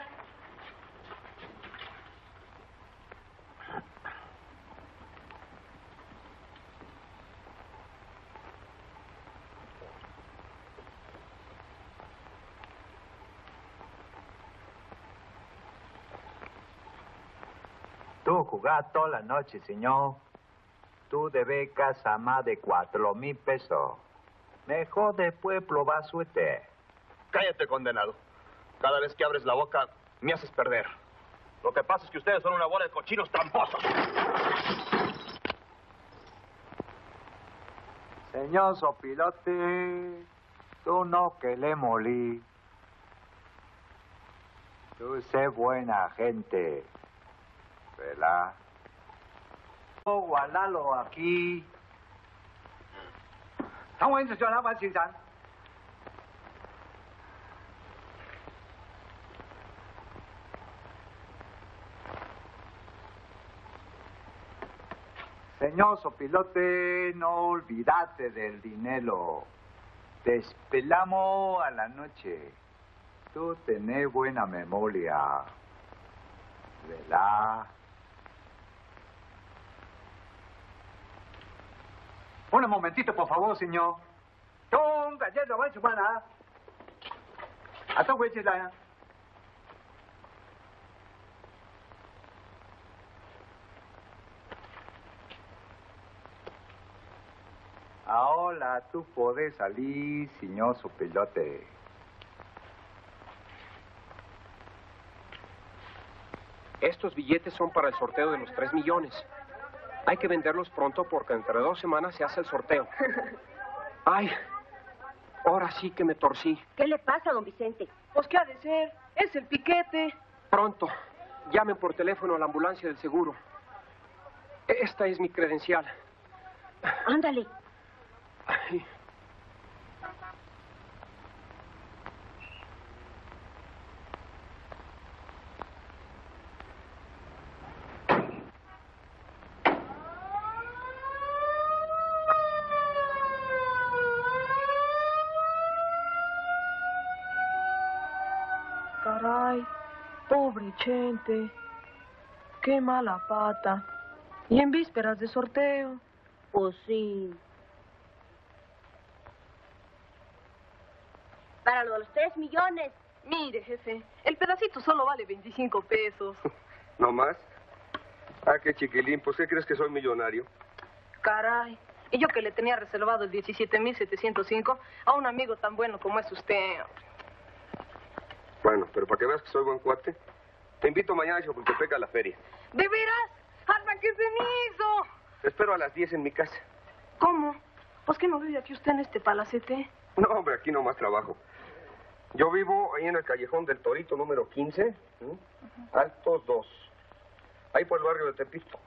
Tú jugás toda la noche, señor. Tú debes casa más de 4,000 pesos. Mejor después probar suerte. Cállate, condenado. Cada vez que abres la boca, me haces perder. Lo que pasa es que ustedes son una bola de cochinos tramposos. Señor Sopilote, tú no que le molí. Tú sé buena gente, ¿verdad? Guardalo aquí. Señor Sopilote, no olvidate del dinero. Te esperamos a la noche. Tú tenés buena memoria, ¿verdad? Un momentito, por favor, señor. Ahora tú puedes salir, señor Sopilote. Estos billetes son para el sorteo de los 3 millones. Hay que venderlos pronto porque entre 2 semanas se hace el sorteo. Ay, ahora sí que me torcí. ¿Qué le pasa, don Vicente? Pues, ¿qué ha de ser? Es el piquete. Pronto, llamen por teléfono a la ambulancia del seguro. Esta es mi credencial. Ándale. Ay. Caray, pobre Chente. Qué mala pata. Y en vísperas de sorteo. Pues sí. Para lo de los 3 millones. Mire, jefe, el pedacito solo vale 25 pesos. ¿No más? Ah, qué chiquilín, pues ¿qué crees que soy millonario? Caray, y yo que le tenía reservado el 17,705 a un amigo tan bueno como es usted. Bueno, pero para que veas que soy buen cuate, te invito mañana a Chapultepec a la feria. ¿De veras? ¡Hasta que se me hizo! Te espero a las 10 en mi casa. ¿Cómo? ¿Pues qué no vive aquí usted en este palacete? No, hombre, aquí nomás trabajo. Yo vivo ahí en el callejón del Torito número 15, Altos 2. Ahí por el barrio de Tepito.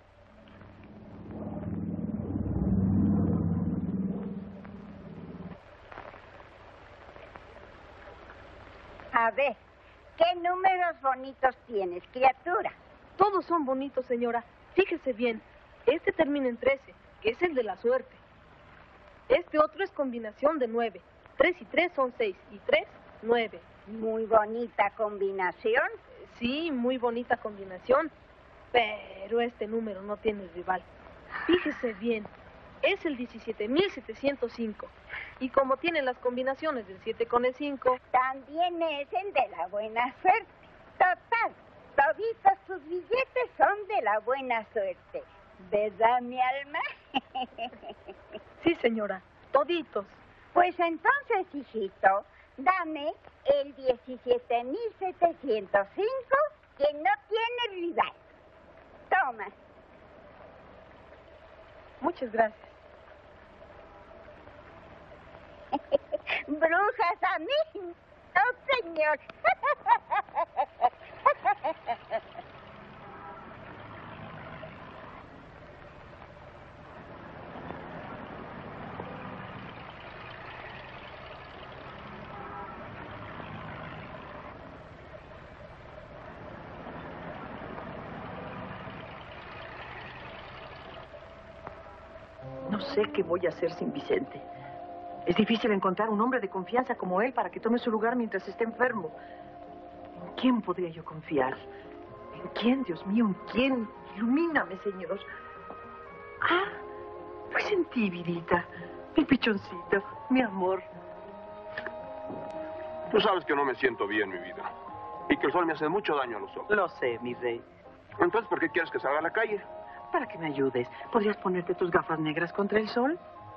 A ver, ¿qué números bonitos tienes, criatura? Todos son bonitos, señora. Fíjese bien. Este termina en 13, que es el de la suerte. Este otro es combinación de 9. 3 y 3 son 6. Y 3, 9. Muy bonita combinación. Sí, muy bonita combinación. Pero este número no tiene rival. Fíjese bien. Es el 17,705. Y como tiene las combinaciones del 7 con el 5... También es el de la buena suerte. Total, toditos tus billetes son de la buena suerte. ¿Verdad, mi alma? Sí, señora, toditos. Pues entonces, hijito, dame el 17.705 que no tiene rival. Toma. Muchas gracias. Brujas a mí. No, señor. No sé qué voy a hacer sin Vicente. Es difícil encontrar un hombre de confianza como él para que tome su lugar mientras esté enfermo. ¿En quién podría yo confiar? ¿En quién, Dios mío? ¿En quién? Ilumíname, Señor. Ah, pues en ti, vidita. Mi pichoncito, mi amor. Tú sabes que no me siento bien, mi vida. Y que el sol me hace mucho daño a los ojos. Lo sé, mi rey. Entonces, ¿por qué quieres que salga a la calle? Para que me ayudes. ¿Podrías ponerte tus gafas negras contra el sol?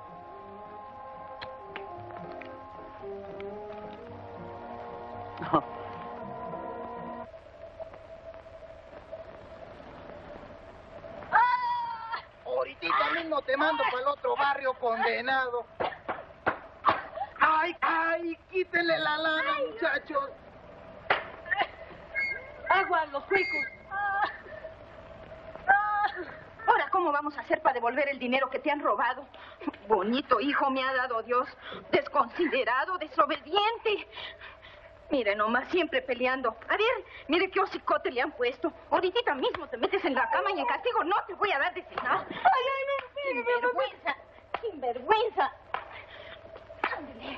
No. Ahorita mismo te mando para el otro barrio, condenado. ¡Ay, ay! ¡Quítenle la lana, muchachos! ¡Agua, los cuicos! Ahora, ¿cómo vamos a hacer para devolver el dinero que te han robado? Bonito hijo me ha dado Dios. Desconsiderado, desobediente. Mire nomás, siempre peleando. A ver, mire qué hocicote le han puesto. Ahorita mismo te metes en la cama y en castigo no te voy a dar de cenar. ¡Ay, ay, no! ¡Sinvergüenza! ¡Sinvergüenza! Ándale.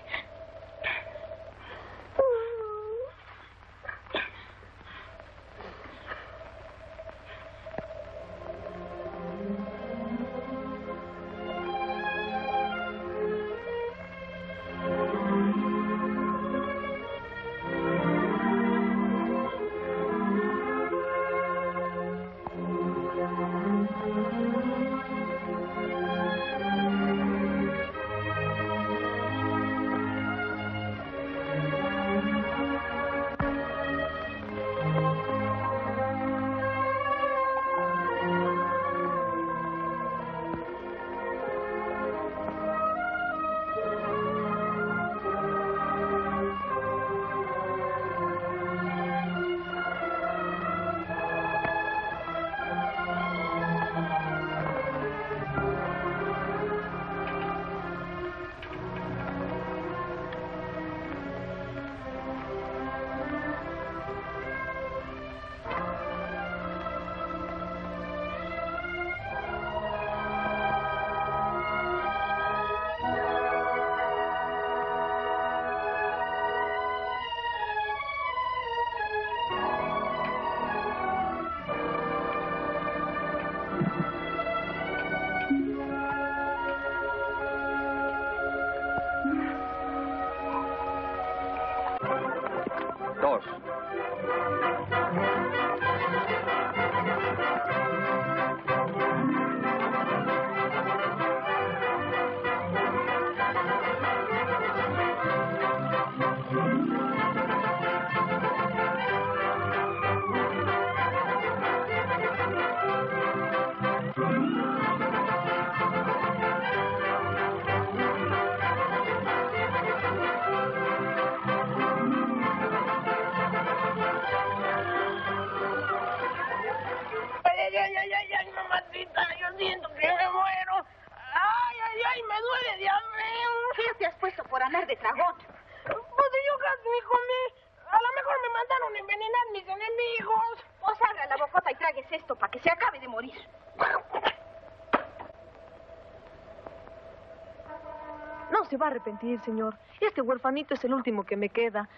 Se va a arrepentir, señor. Este huerfanito es el último que me queda.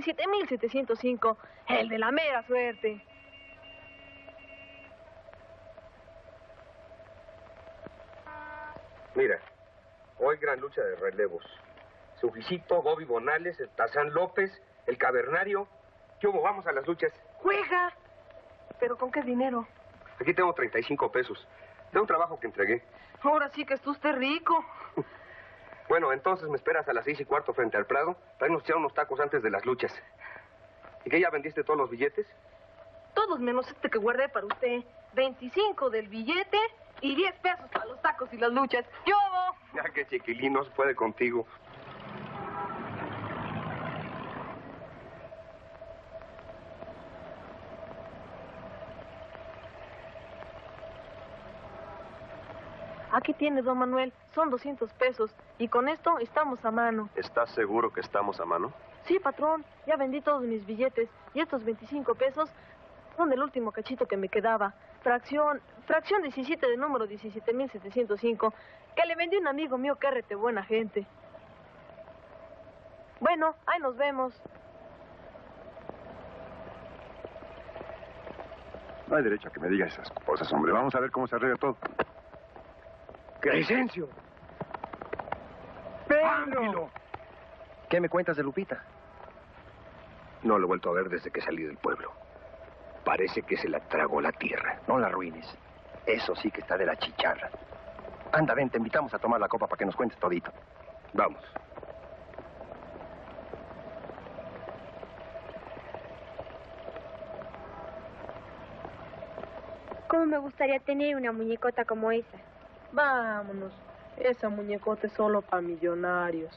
17.705. El de la mera suerte. Mira, hoy gran lucha de relevos. Sujicito, Bobby Bonales, el Tazán López, el Cavernario. ¿Qué hubo? Vamos a las luchas. ¡Juega! ¿Pero con qué dinero? Aquí tengo 35 pesos. De un trabajo que entregué. Ahora sí que está usted rico. Bueno, entonces me esperas a las 6:15 frente al Prado para irnos a echar unos tacos antes de las luchas. ¿Y qué, ya vendiste todos los billetes? Todos menos este que guardé para usted. 25 del billete y 10 pesos para los tacos y las luchas. ¡Yo! Ya que chiquilín, no se puede contigo. Aquí tiene, don Manuel. Son 200 pesos. Y con esto estamos a mano. ¿Estás seguro que estamos a mano? Sí, patrón. Ya vendí todos mis billetes. Y estos 25 pesos son el último cachito que me quedaba. Fracción 17 de número 17.705. Que le vendí a un amigo mío que es buena gente. Bueno, ahí nos vemos. No hay derecho a que me diga esas cosas, hombre. Vamos a ver cómo se arregla todo. ¡Crescencio! ¡Pedro! ¿Qué me cuentas de Lupita? No lo he vuelto a ver desde que salí del pueblo. Parece que se la tragó la tierra. No la arruines. Eso sí que está de la chicharra. Anda, ven, te invitamos a tomar la copa para que nos cuentes todito. Vamos. ¿Cómo me gustaría tener una muñecota como esa? Vámonos. Esa muñecota es solo para millonarios.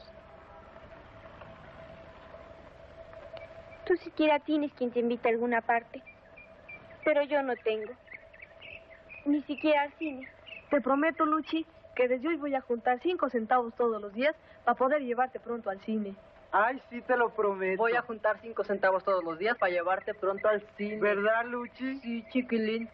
Tú siquiera tienes quien te invite a alguna parte. Pero yo no tengo. Ni siquiera al cine. Te prometo, Luchi, que desde hoy voy a juntar 5 centavos todos los días para poder llevarte pronto al cine. Ay, sí te lo prometo. Voy a juntar 5 centavos todos los días para llevarte pronto al cine. ¿Verdad, Luchi? Sí, chiquilín.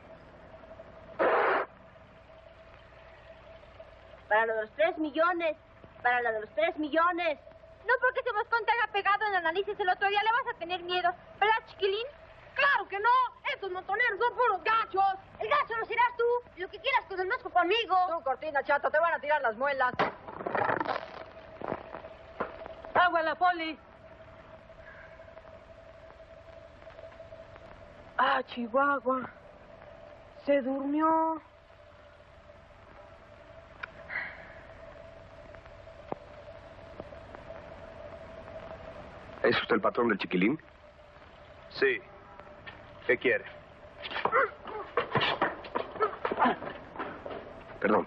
Para lo de los 3 millones. Para lo de los 3 millones. No porque ese moscón te haga pegado en la nariz el otro día le vas a tener miedo. ¿Verdad, chiquilín? ¡Claro que no! ¡Estos montoneros son puros gachos! El gacho lo serás tú. Lo que quieras con el mosco conmigo. Tú, cortina chata, te van a tirar las muelas. ¡Agua, la poli! ¡Ah, Chihuahua! Se durmió. ¿Es usted el patrón del chiquilín? Sí. ¿Qué quiere? Perdón.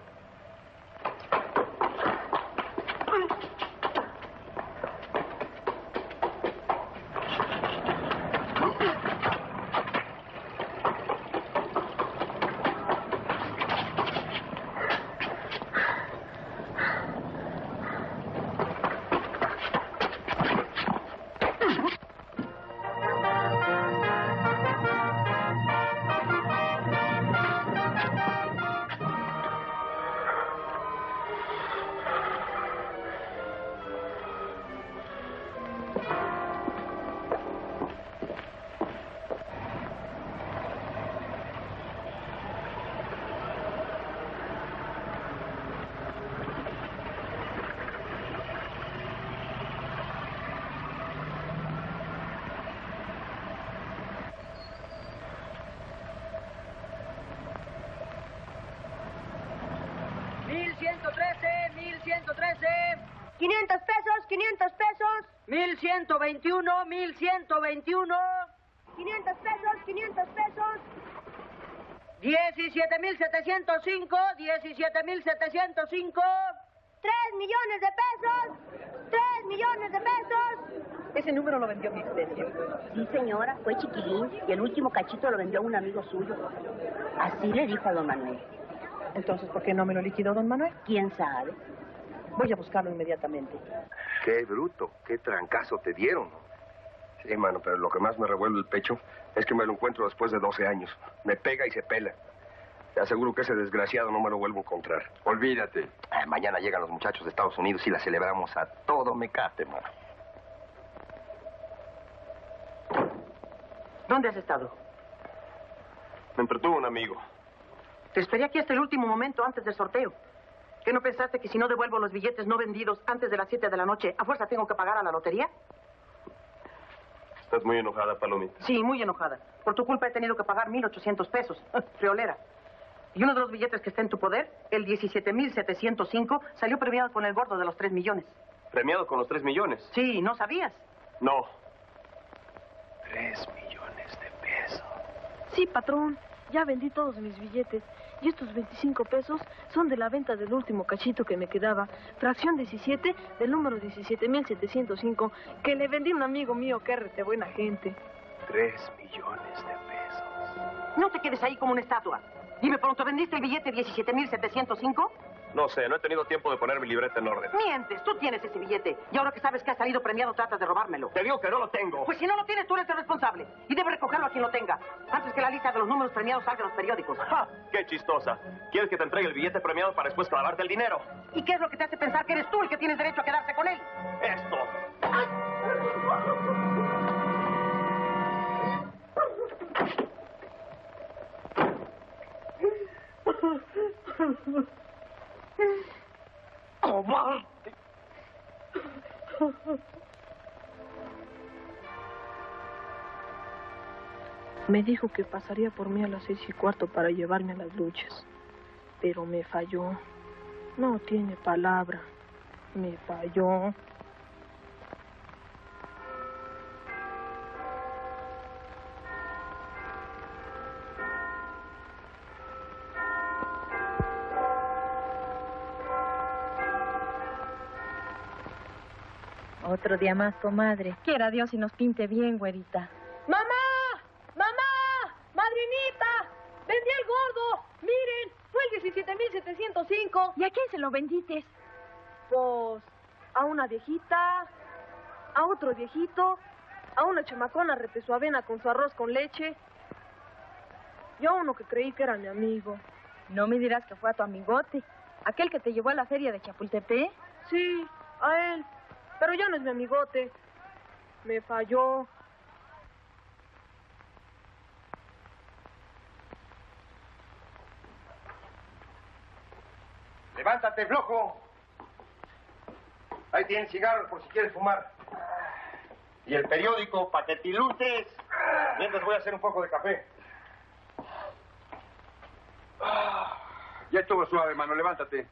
$1,113, 500 pesos, 500 pesos. 1,121, 1,121. 500 pesos, 500 pesos. 17,705, 17,705. 3 millones de pesos. 3 millones de pesos. Ese número lo vendió mi extensión. Sí, señora, fue chiquilín y el último cachito lo vendió a un amigo suyo. Así le dijo a don Manuel. Entonces, ¿por qué no me lo liquidó don Manuel? ¿Quién sabe? Voy a buscarlo inmediatamente. Qué bruto, qué trancazo te dieron. Sí, mano, pero lo que más me revuelve el pecho es que me lo encuentro después de 12 años. Me pega y se pela. Te aseguro que ese desgraciado no me lo vuelvo a encontrar. Olvídate. Mañana llegan los muchachos de Estados Unidos y la celebramos a todo mecate, mano. ¿Dónde has estado? Me entretuvo un amigo. Te esperé aquí hasta el último momento antes del sorteo. ¿Qué no pensaste que si no devuelvo los billetes no vendidos antes de las 7 de la noche, a fuerza tengo que pagar a la lotería? ¿Estás muy enojada, Palomita? Sí, muy enojada. Por tu culpa he tenido que pagar 1,800 pesos. Friolera. Y uno de los billetes que está en tu poder, el 17,705, salió premiado con el gordo de los 3 millones. ¿Premiado con los 3 millones? Sí, ¿no sabías? No. 3 millones de pesos. Sí, patrón. Ya vendí todos mis billetes. Y estos 25 pesos son de la venta del último cachito que me quedaba. Fracción 17 del número 17,705 que le vendí a un amigo mío que es buena gente. 3 millones de pesos. No te quedes ahí como una estatua. Dime pronto, ¿vendiste el billete 17,705? No sé, no he tenido tiempo de poner mi libreta en orden. Mientes, tú tienes ese billete. Y ahora que sabes que ha salido premiado, tratas de robármelo. Te digo que no lo tengo. Pues si no lo tienes, tú eres el responsable. Y debes recogerlo a quien lo tenga. Antes que la lista de los números premiados salga en los periódicos. ¡Ja! ¡Qué chistosa! ¿Quieres que te entregue el billete premiado para después clavarte el dinero? ¿Y qué es lo que te hace pensar que eres tú el que tienes derecho a quedarse con él? ¡Esto! ¡Cobarde! Me dijo que pasaría por mí a las 6:15 para llevarme a las luchas. Pero me falló. No tiene palabra. Me falló. Otro día más, comadre. Quiera Dios y nos pinte bien, güerita. ¡Mamá! ¡Mamá! ¡Madrinita! ¡Vendí al gordo! ¡Miren! Fue el 17,705. ¿Y a quién se lo vendiste? Pues a una viejita, a otro viejito, a una chamacona retesuavena con su arroz con leche y a uno que creí que era mi amigo. No me dirás que fue a tu amigote, aquel que te llevó a la feria de Chapultepec. Sí, a él. Pero ya no es mi amigote. Me falló. ¡Levántate, flojo! Ahí tienes cigarros por si quieres fumar. Y el periódico para que te ilustres. Mientras voy a hacer un poco de café. Ya estuvo suave, mano. Levántate.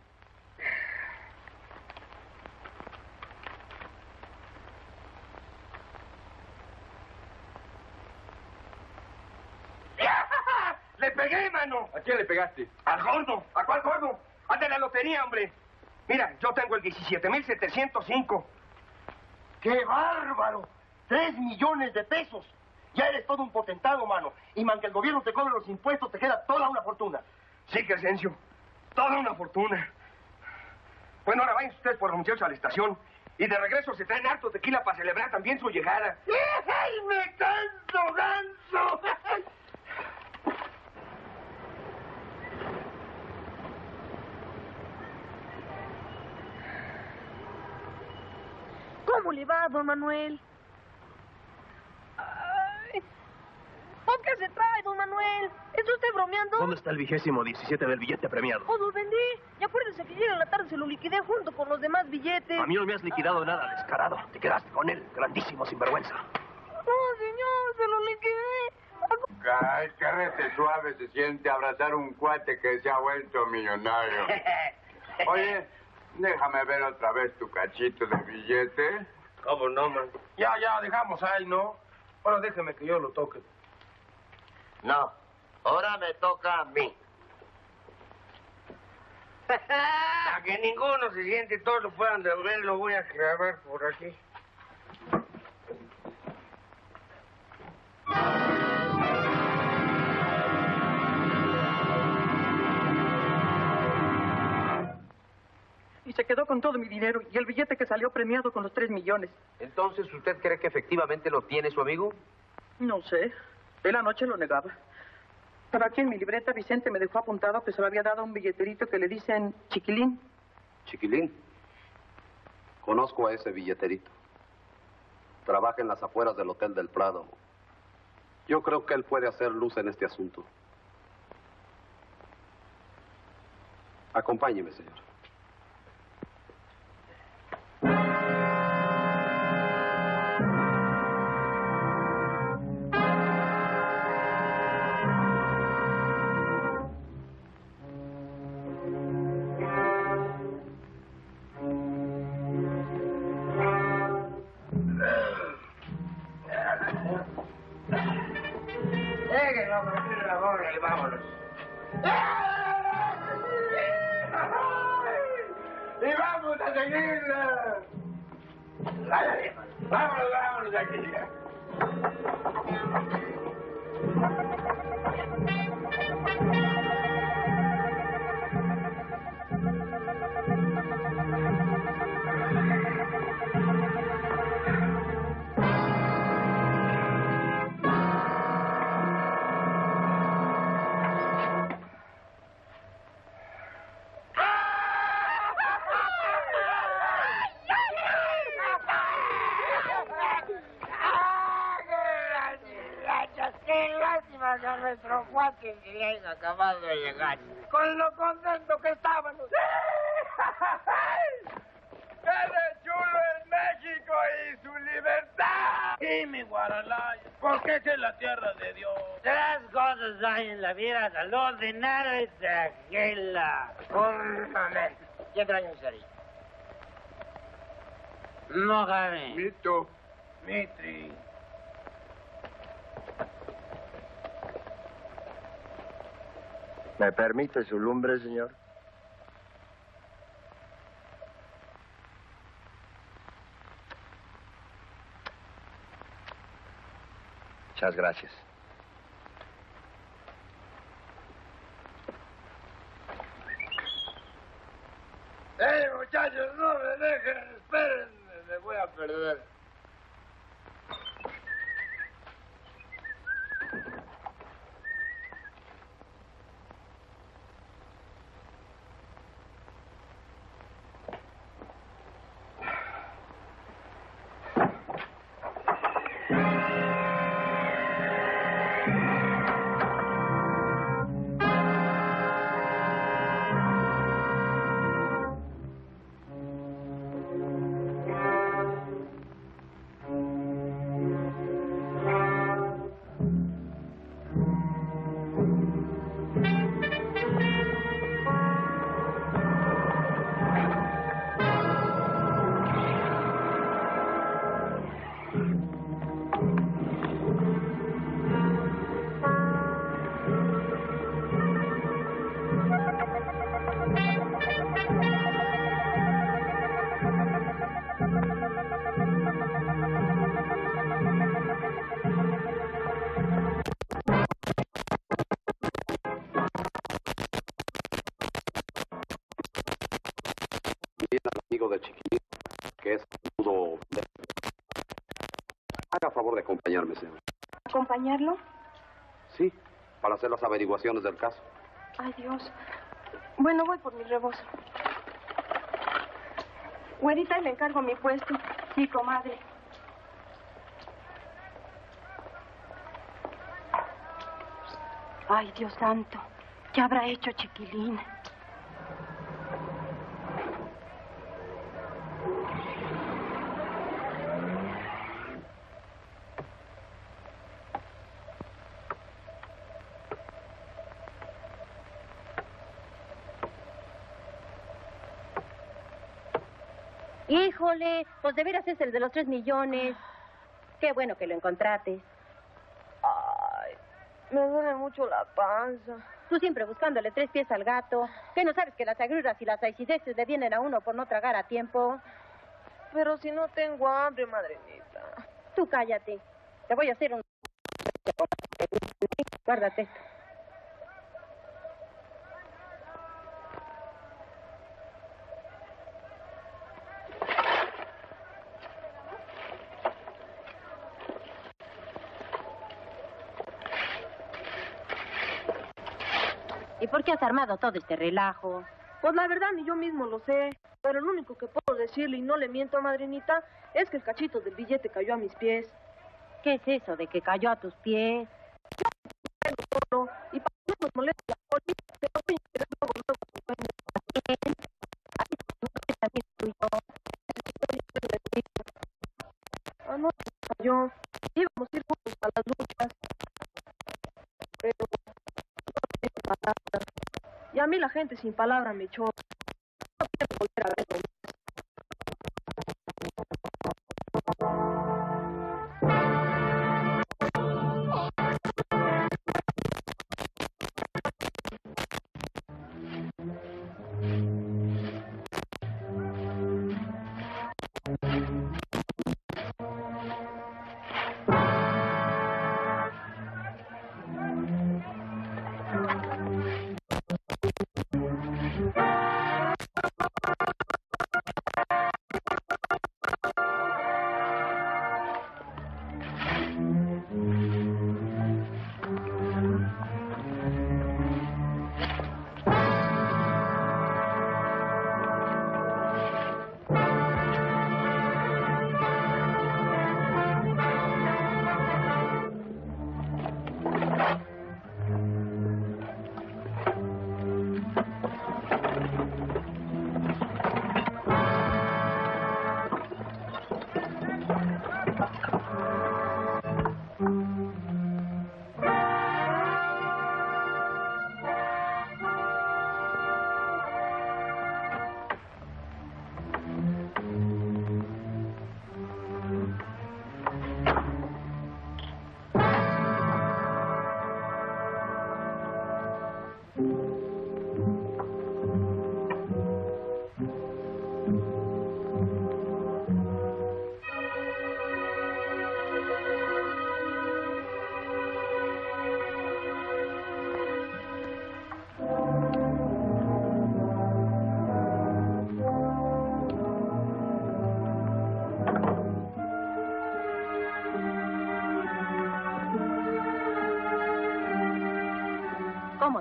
¡Le pegué, mano! ¿A quién le pegaste? ¡Al gordo! ¿A cuál gordo? ¡Al de la lotería, hombre! Mira, yo tengo el 17,705. ¡Qué bárbaro! 3 millones de pesos. Ya eres todo un potentado, mano. Y man que el gobierno te cobre los impuestos, te queda toda una fortuna. Sí, Crescencio. Toda una fortuna. Bueno, ahora vayan ustedes por los muchachos a la estación. Y de regreso se traen harto tequila para celebrar también su llegada. ¡Ay, me canso, ganso! ¿Cómo le va, don Manuel? Ay, ¿por qué se trae, don Manuel? ¿Está usted bromeando? ¿Dónde está el 17 del billete premiado? Pues lo vendí. Y acuérdese que ayer en la tarde se lo liquidé junto con los demás billetes. A mí no me has liquidado nada, descarado. Te quedaste con él, grandísimo sinvergüenza. No, señor, se lo liquidé. Ay, qué rete suave se siente abrazar un cuate que se ha vuelto millonario. Oye, déjame ver otra vez tu cachito de billete. ¿Cómo no, man? Ya, dejamos ahí, ¿no? Ahora déjeme que yo lo toque. No, ahora me toca a mí. Para que ninguno se siente y todos lo puedan devolver, lo voy a clavar por aquí. Y se quedó con todo mi dinero y el billete que salió premiado con los 3 millones. Entonces, ¿usted cree que efectivamente lo tiene su amigo? No sé. Él anoche lo negaba. Pero aquí en mi libreta Vicente me dejó apuntado que se lo había dado a un billeterito que le dicen Chiquilín. Chiquilín. Conozco a ese billeterito. Trabaja en las afueras del Hotel del Prado. Yo creo que él puede hacer luz en este asunto. Acompáñeme, señor. ¡Y vamos a seguirla! Vámonos de aquí. Nuestro cuate que le haya acabado de llegar. Con lo contento que estábamos. ¡Eres chulo en México y su libertad! Y mi Guaralaya, porque esa es la tierra de Dios. Tres cosas hay en la vida: salud, dinero y tequila. Un momento. ¿Quién trae un cerillo? No, Javi. Mito. Mitri. ¿Me permite su lumbre, señor? Muchas gracias. Muchachos, no me dejen, esperen, me voy a perder. De Chiquilín, que es pudo... Haga favor de acompañarme, señor. ¿Acompañarlo? Sí, para hacer las averiguaciones del caso. Ay, Dios. Bueno, voy por mi rebozo. Güerita, le encargo mi puesto. Sí, comadre. Ay, Dios santo. ¿Qué habrá hecho Chiquilín? Híjole, pues de veras es el de los 3 millones. Qué bueno que lo encontraste. Ay, me duele mucho la panza. Tú siempre buscándole 3 pies al gato. ¿Qué no sabes que las agruras y las acideces le vienen a uno por no tragar a tiempo? Pero si no tengo hambre, madrinita. Tú cállate. Te voy a hacer un... Guárdate esto. ¿Y por qué has armado todo este relajo? Pues la verdad ni yo mismo lo sé. Pero lo único que puedo decirle, y no le miento, madrinita, es que el cachito del billete cayó a mis pies. ¿Qué es eso de que cayó a tus pies? Y para que no nos moleste la policía, te lo voy a hacer luego. Anoche cayó. Íbamos a ir juntos a las luchas. Pero no tengo palabras. Y a mí la gente sin palabra me echó. No quiero volver a verlo.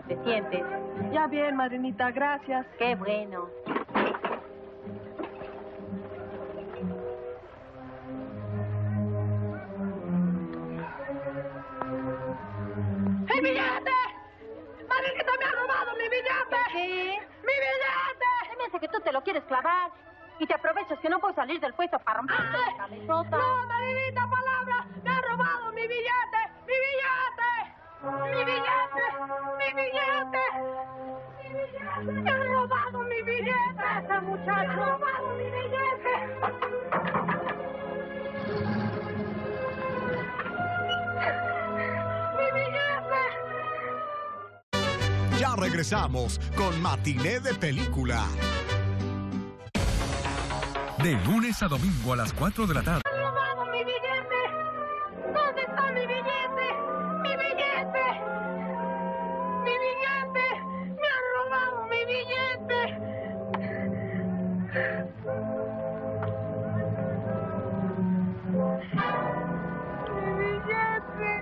te sientes? Ya bien, madrinita, gracias. Qué bueno. ¡El billete! ¡Madrinita, me ha robado mi billete! ¿Qué? ¡Mi billete! Se me hace que tú te lo quieres clavar y te aprovechas que no puedes salir del puesto para romper la cabezota. ¡No, madrinita, palabra! ¡Me ha robado mi billete! ¡Mi billete! ¡Mi billete! ¡Mi billete! ¡Mi billete! ¡Me ha robado mi billete! ¡Ese muchacho! ¡Me ha robado mi billete! Ya regresamos con Matiné de Película. De lunes a domingo a las 4 de la tarde. ¡Me han robado mi billete! ¿Dónde está mi billete? ¡Mi billete! ¡Mi billete! ¡Me han robado mi billete! ¡Mi billete!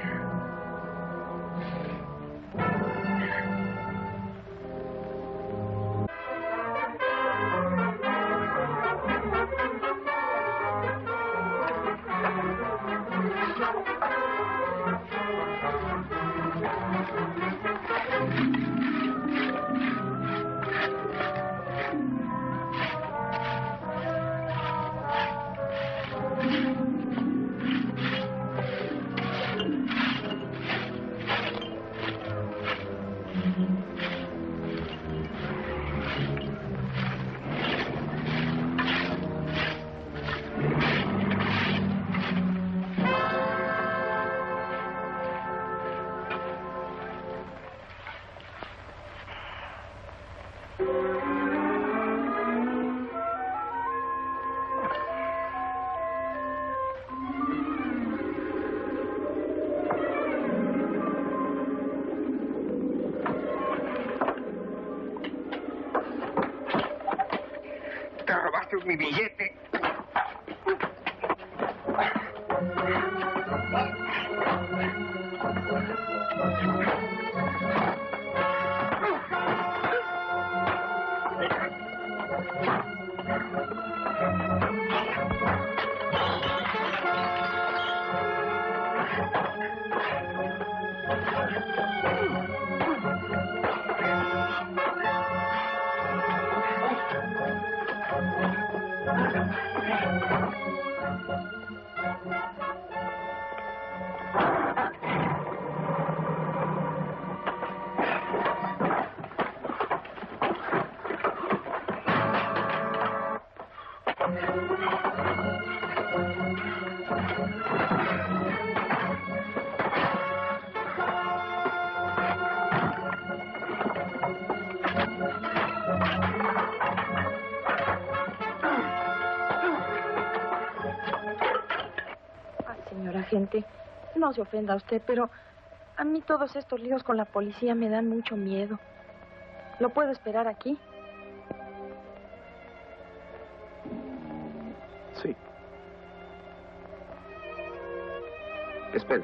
Te robaste mi billete. Señora agente, no se ofenda a usted, pero a mí todos estos líos con la policía me dan mucho miedo. ¿Lo puedo esperar aquí? Sí. Espere.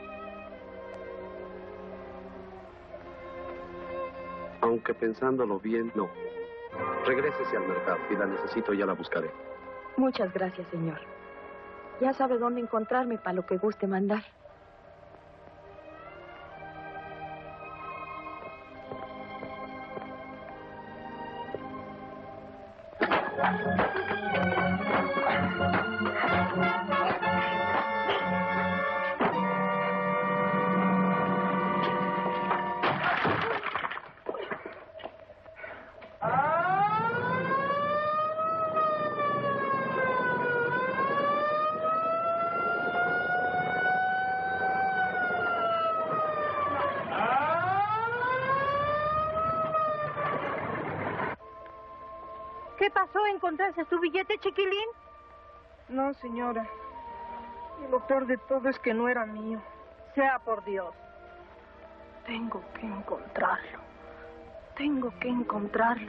Aunque pensándolo bien, no. Regrésese al mercado. Si la necesito, ya la buscaré. Muchas gracias, señor. Ya sabe dónde encontrarme para lo que guste mandar. ¿Qué pasó? ¿Encontraste tu billete, chiquilín? No, señora. Y lo peor de todo es que no era mío. Sea por Dios. Tengo que encontrarlo. Tengo que encontrarlo.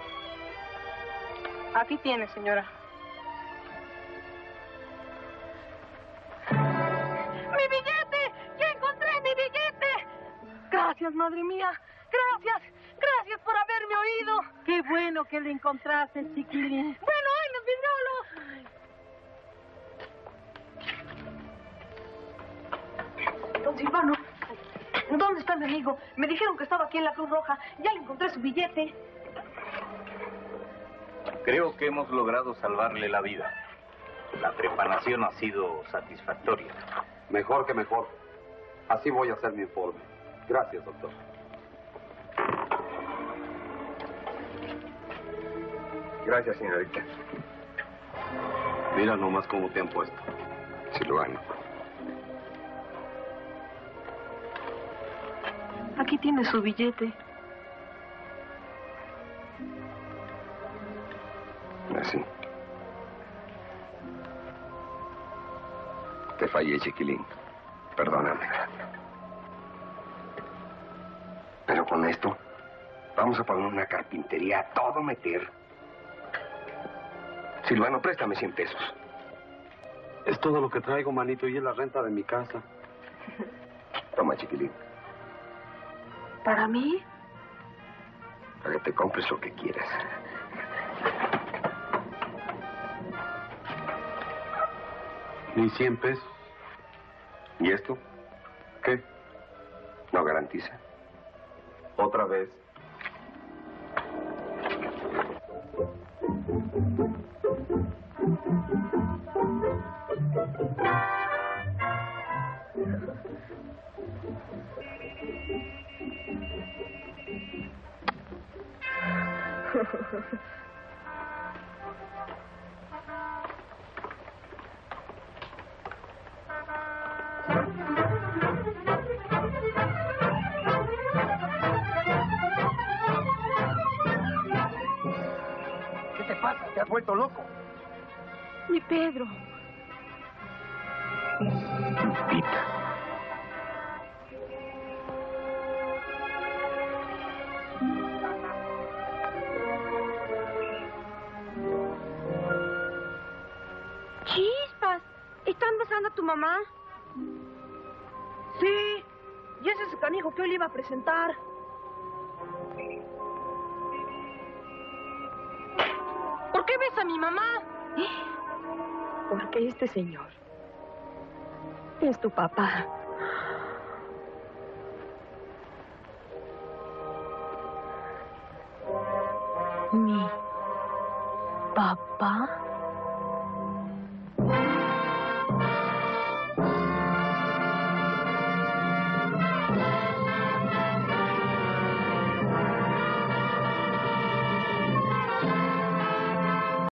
Aquí tiene, señora. Gracias, madre mía. Gracias. Gracias por haberme oído. Qué bueno que lo encontraste, chiquilín. Bueno, ¡ay, los vidriolos! Don Silvano, ¿dónde está mi amigo? Me dijeron que estaba aquí en la Cruz Roja. Ya le encontré su billete. Creo que hemos logrado salvarle la vida. La trepanación ha sido satisfactoria. Mejor que mejor. Así voy a hacer mi informe. Gracias, doctor. Gracias, señorita. Mira nomás cómo te han puesto. Silvano. Aquí tiene su billete. Así. Te fallé, chiquilín. Perdóname. Pero con esto, vamos a poner una carpintería a todo meter. Silvano, préstame 100 pesos. Es todo lo que traigo, manito, y es la renta de mi casa. Toma, chiquilín. ¿Para mí? Para que te compres lo que quieras. Ni 100 pesos. ¿Y esto? ¿Qué? ¿No garantiza? Otra vez. ¿Qué te pasa? ¿Te has vuelto loco? Mi Pedro. Lupita. ¡Chispas! ¿Están besando a tu mamá? Sí. Y ese es el canijo que hoy le iba a presentar. ¿Por qué besa a mi mamá? Porque este señor es tu papá. Mi papá.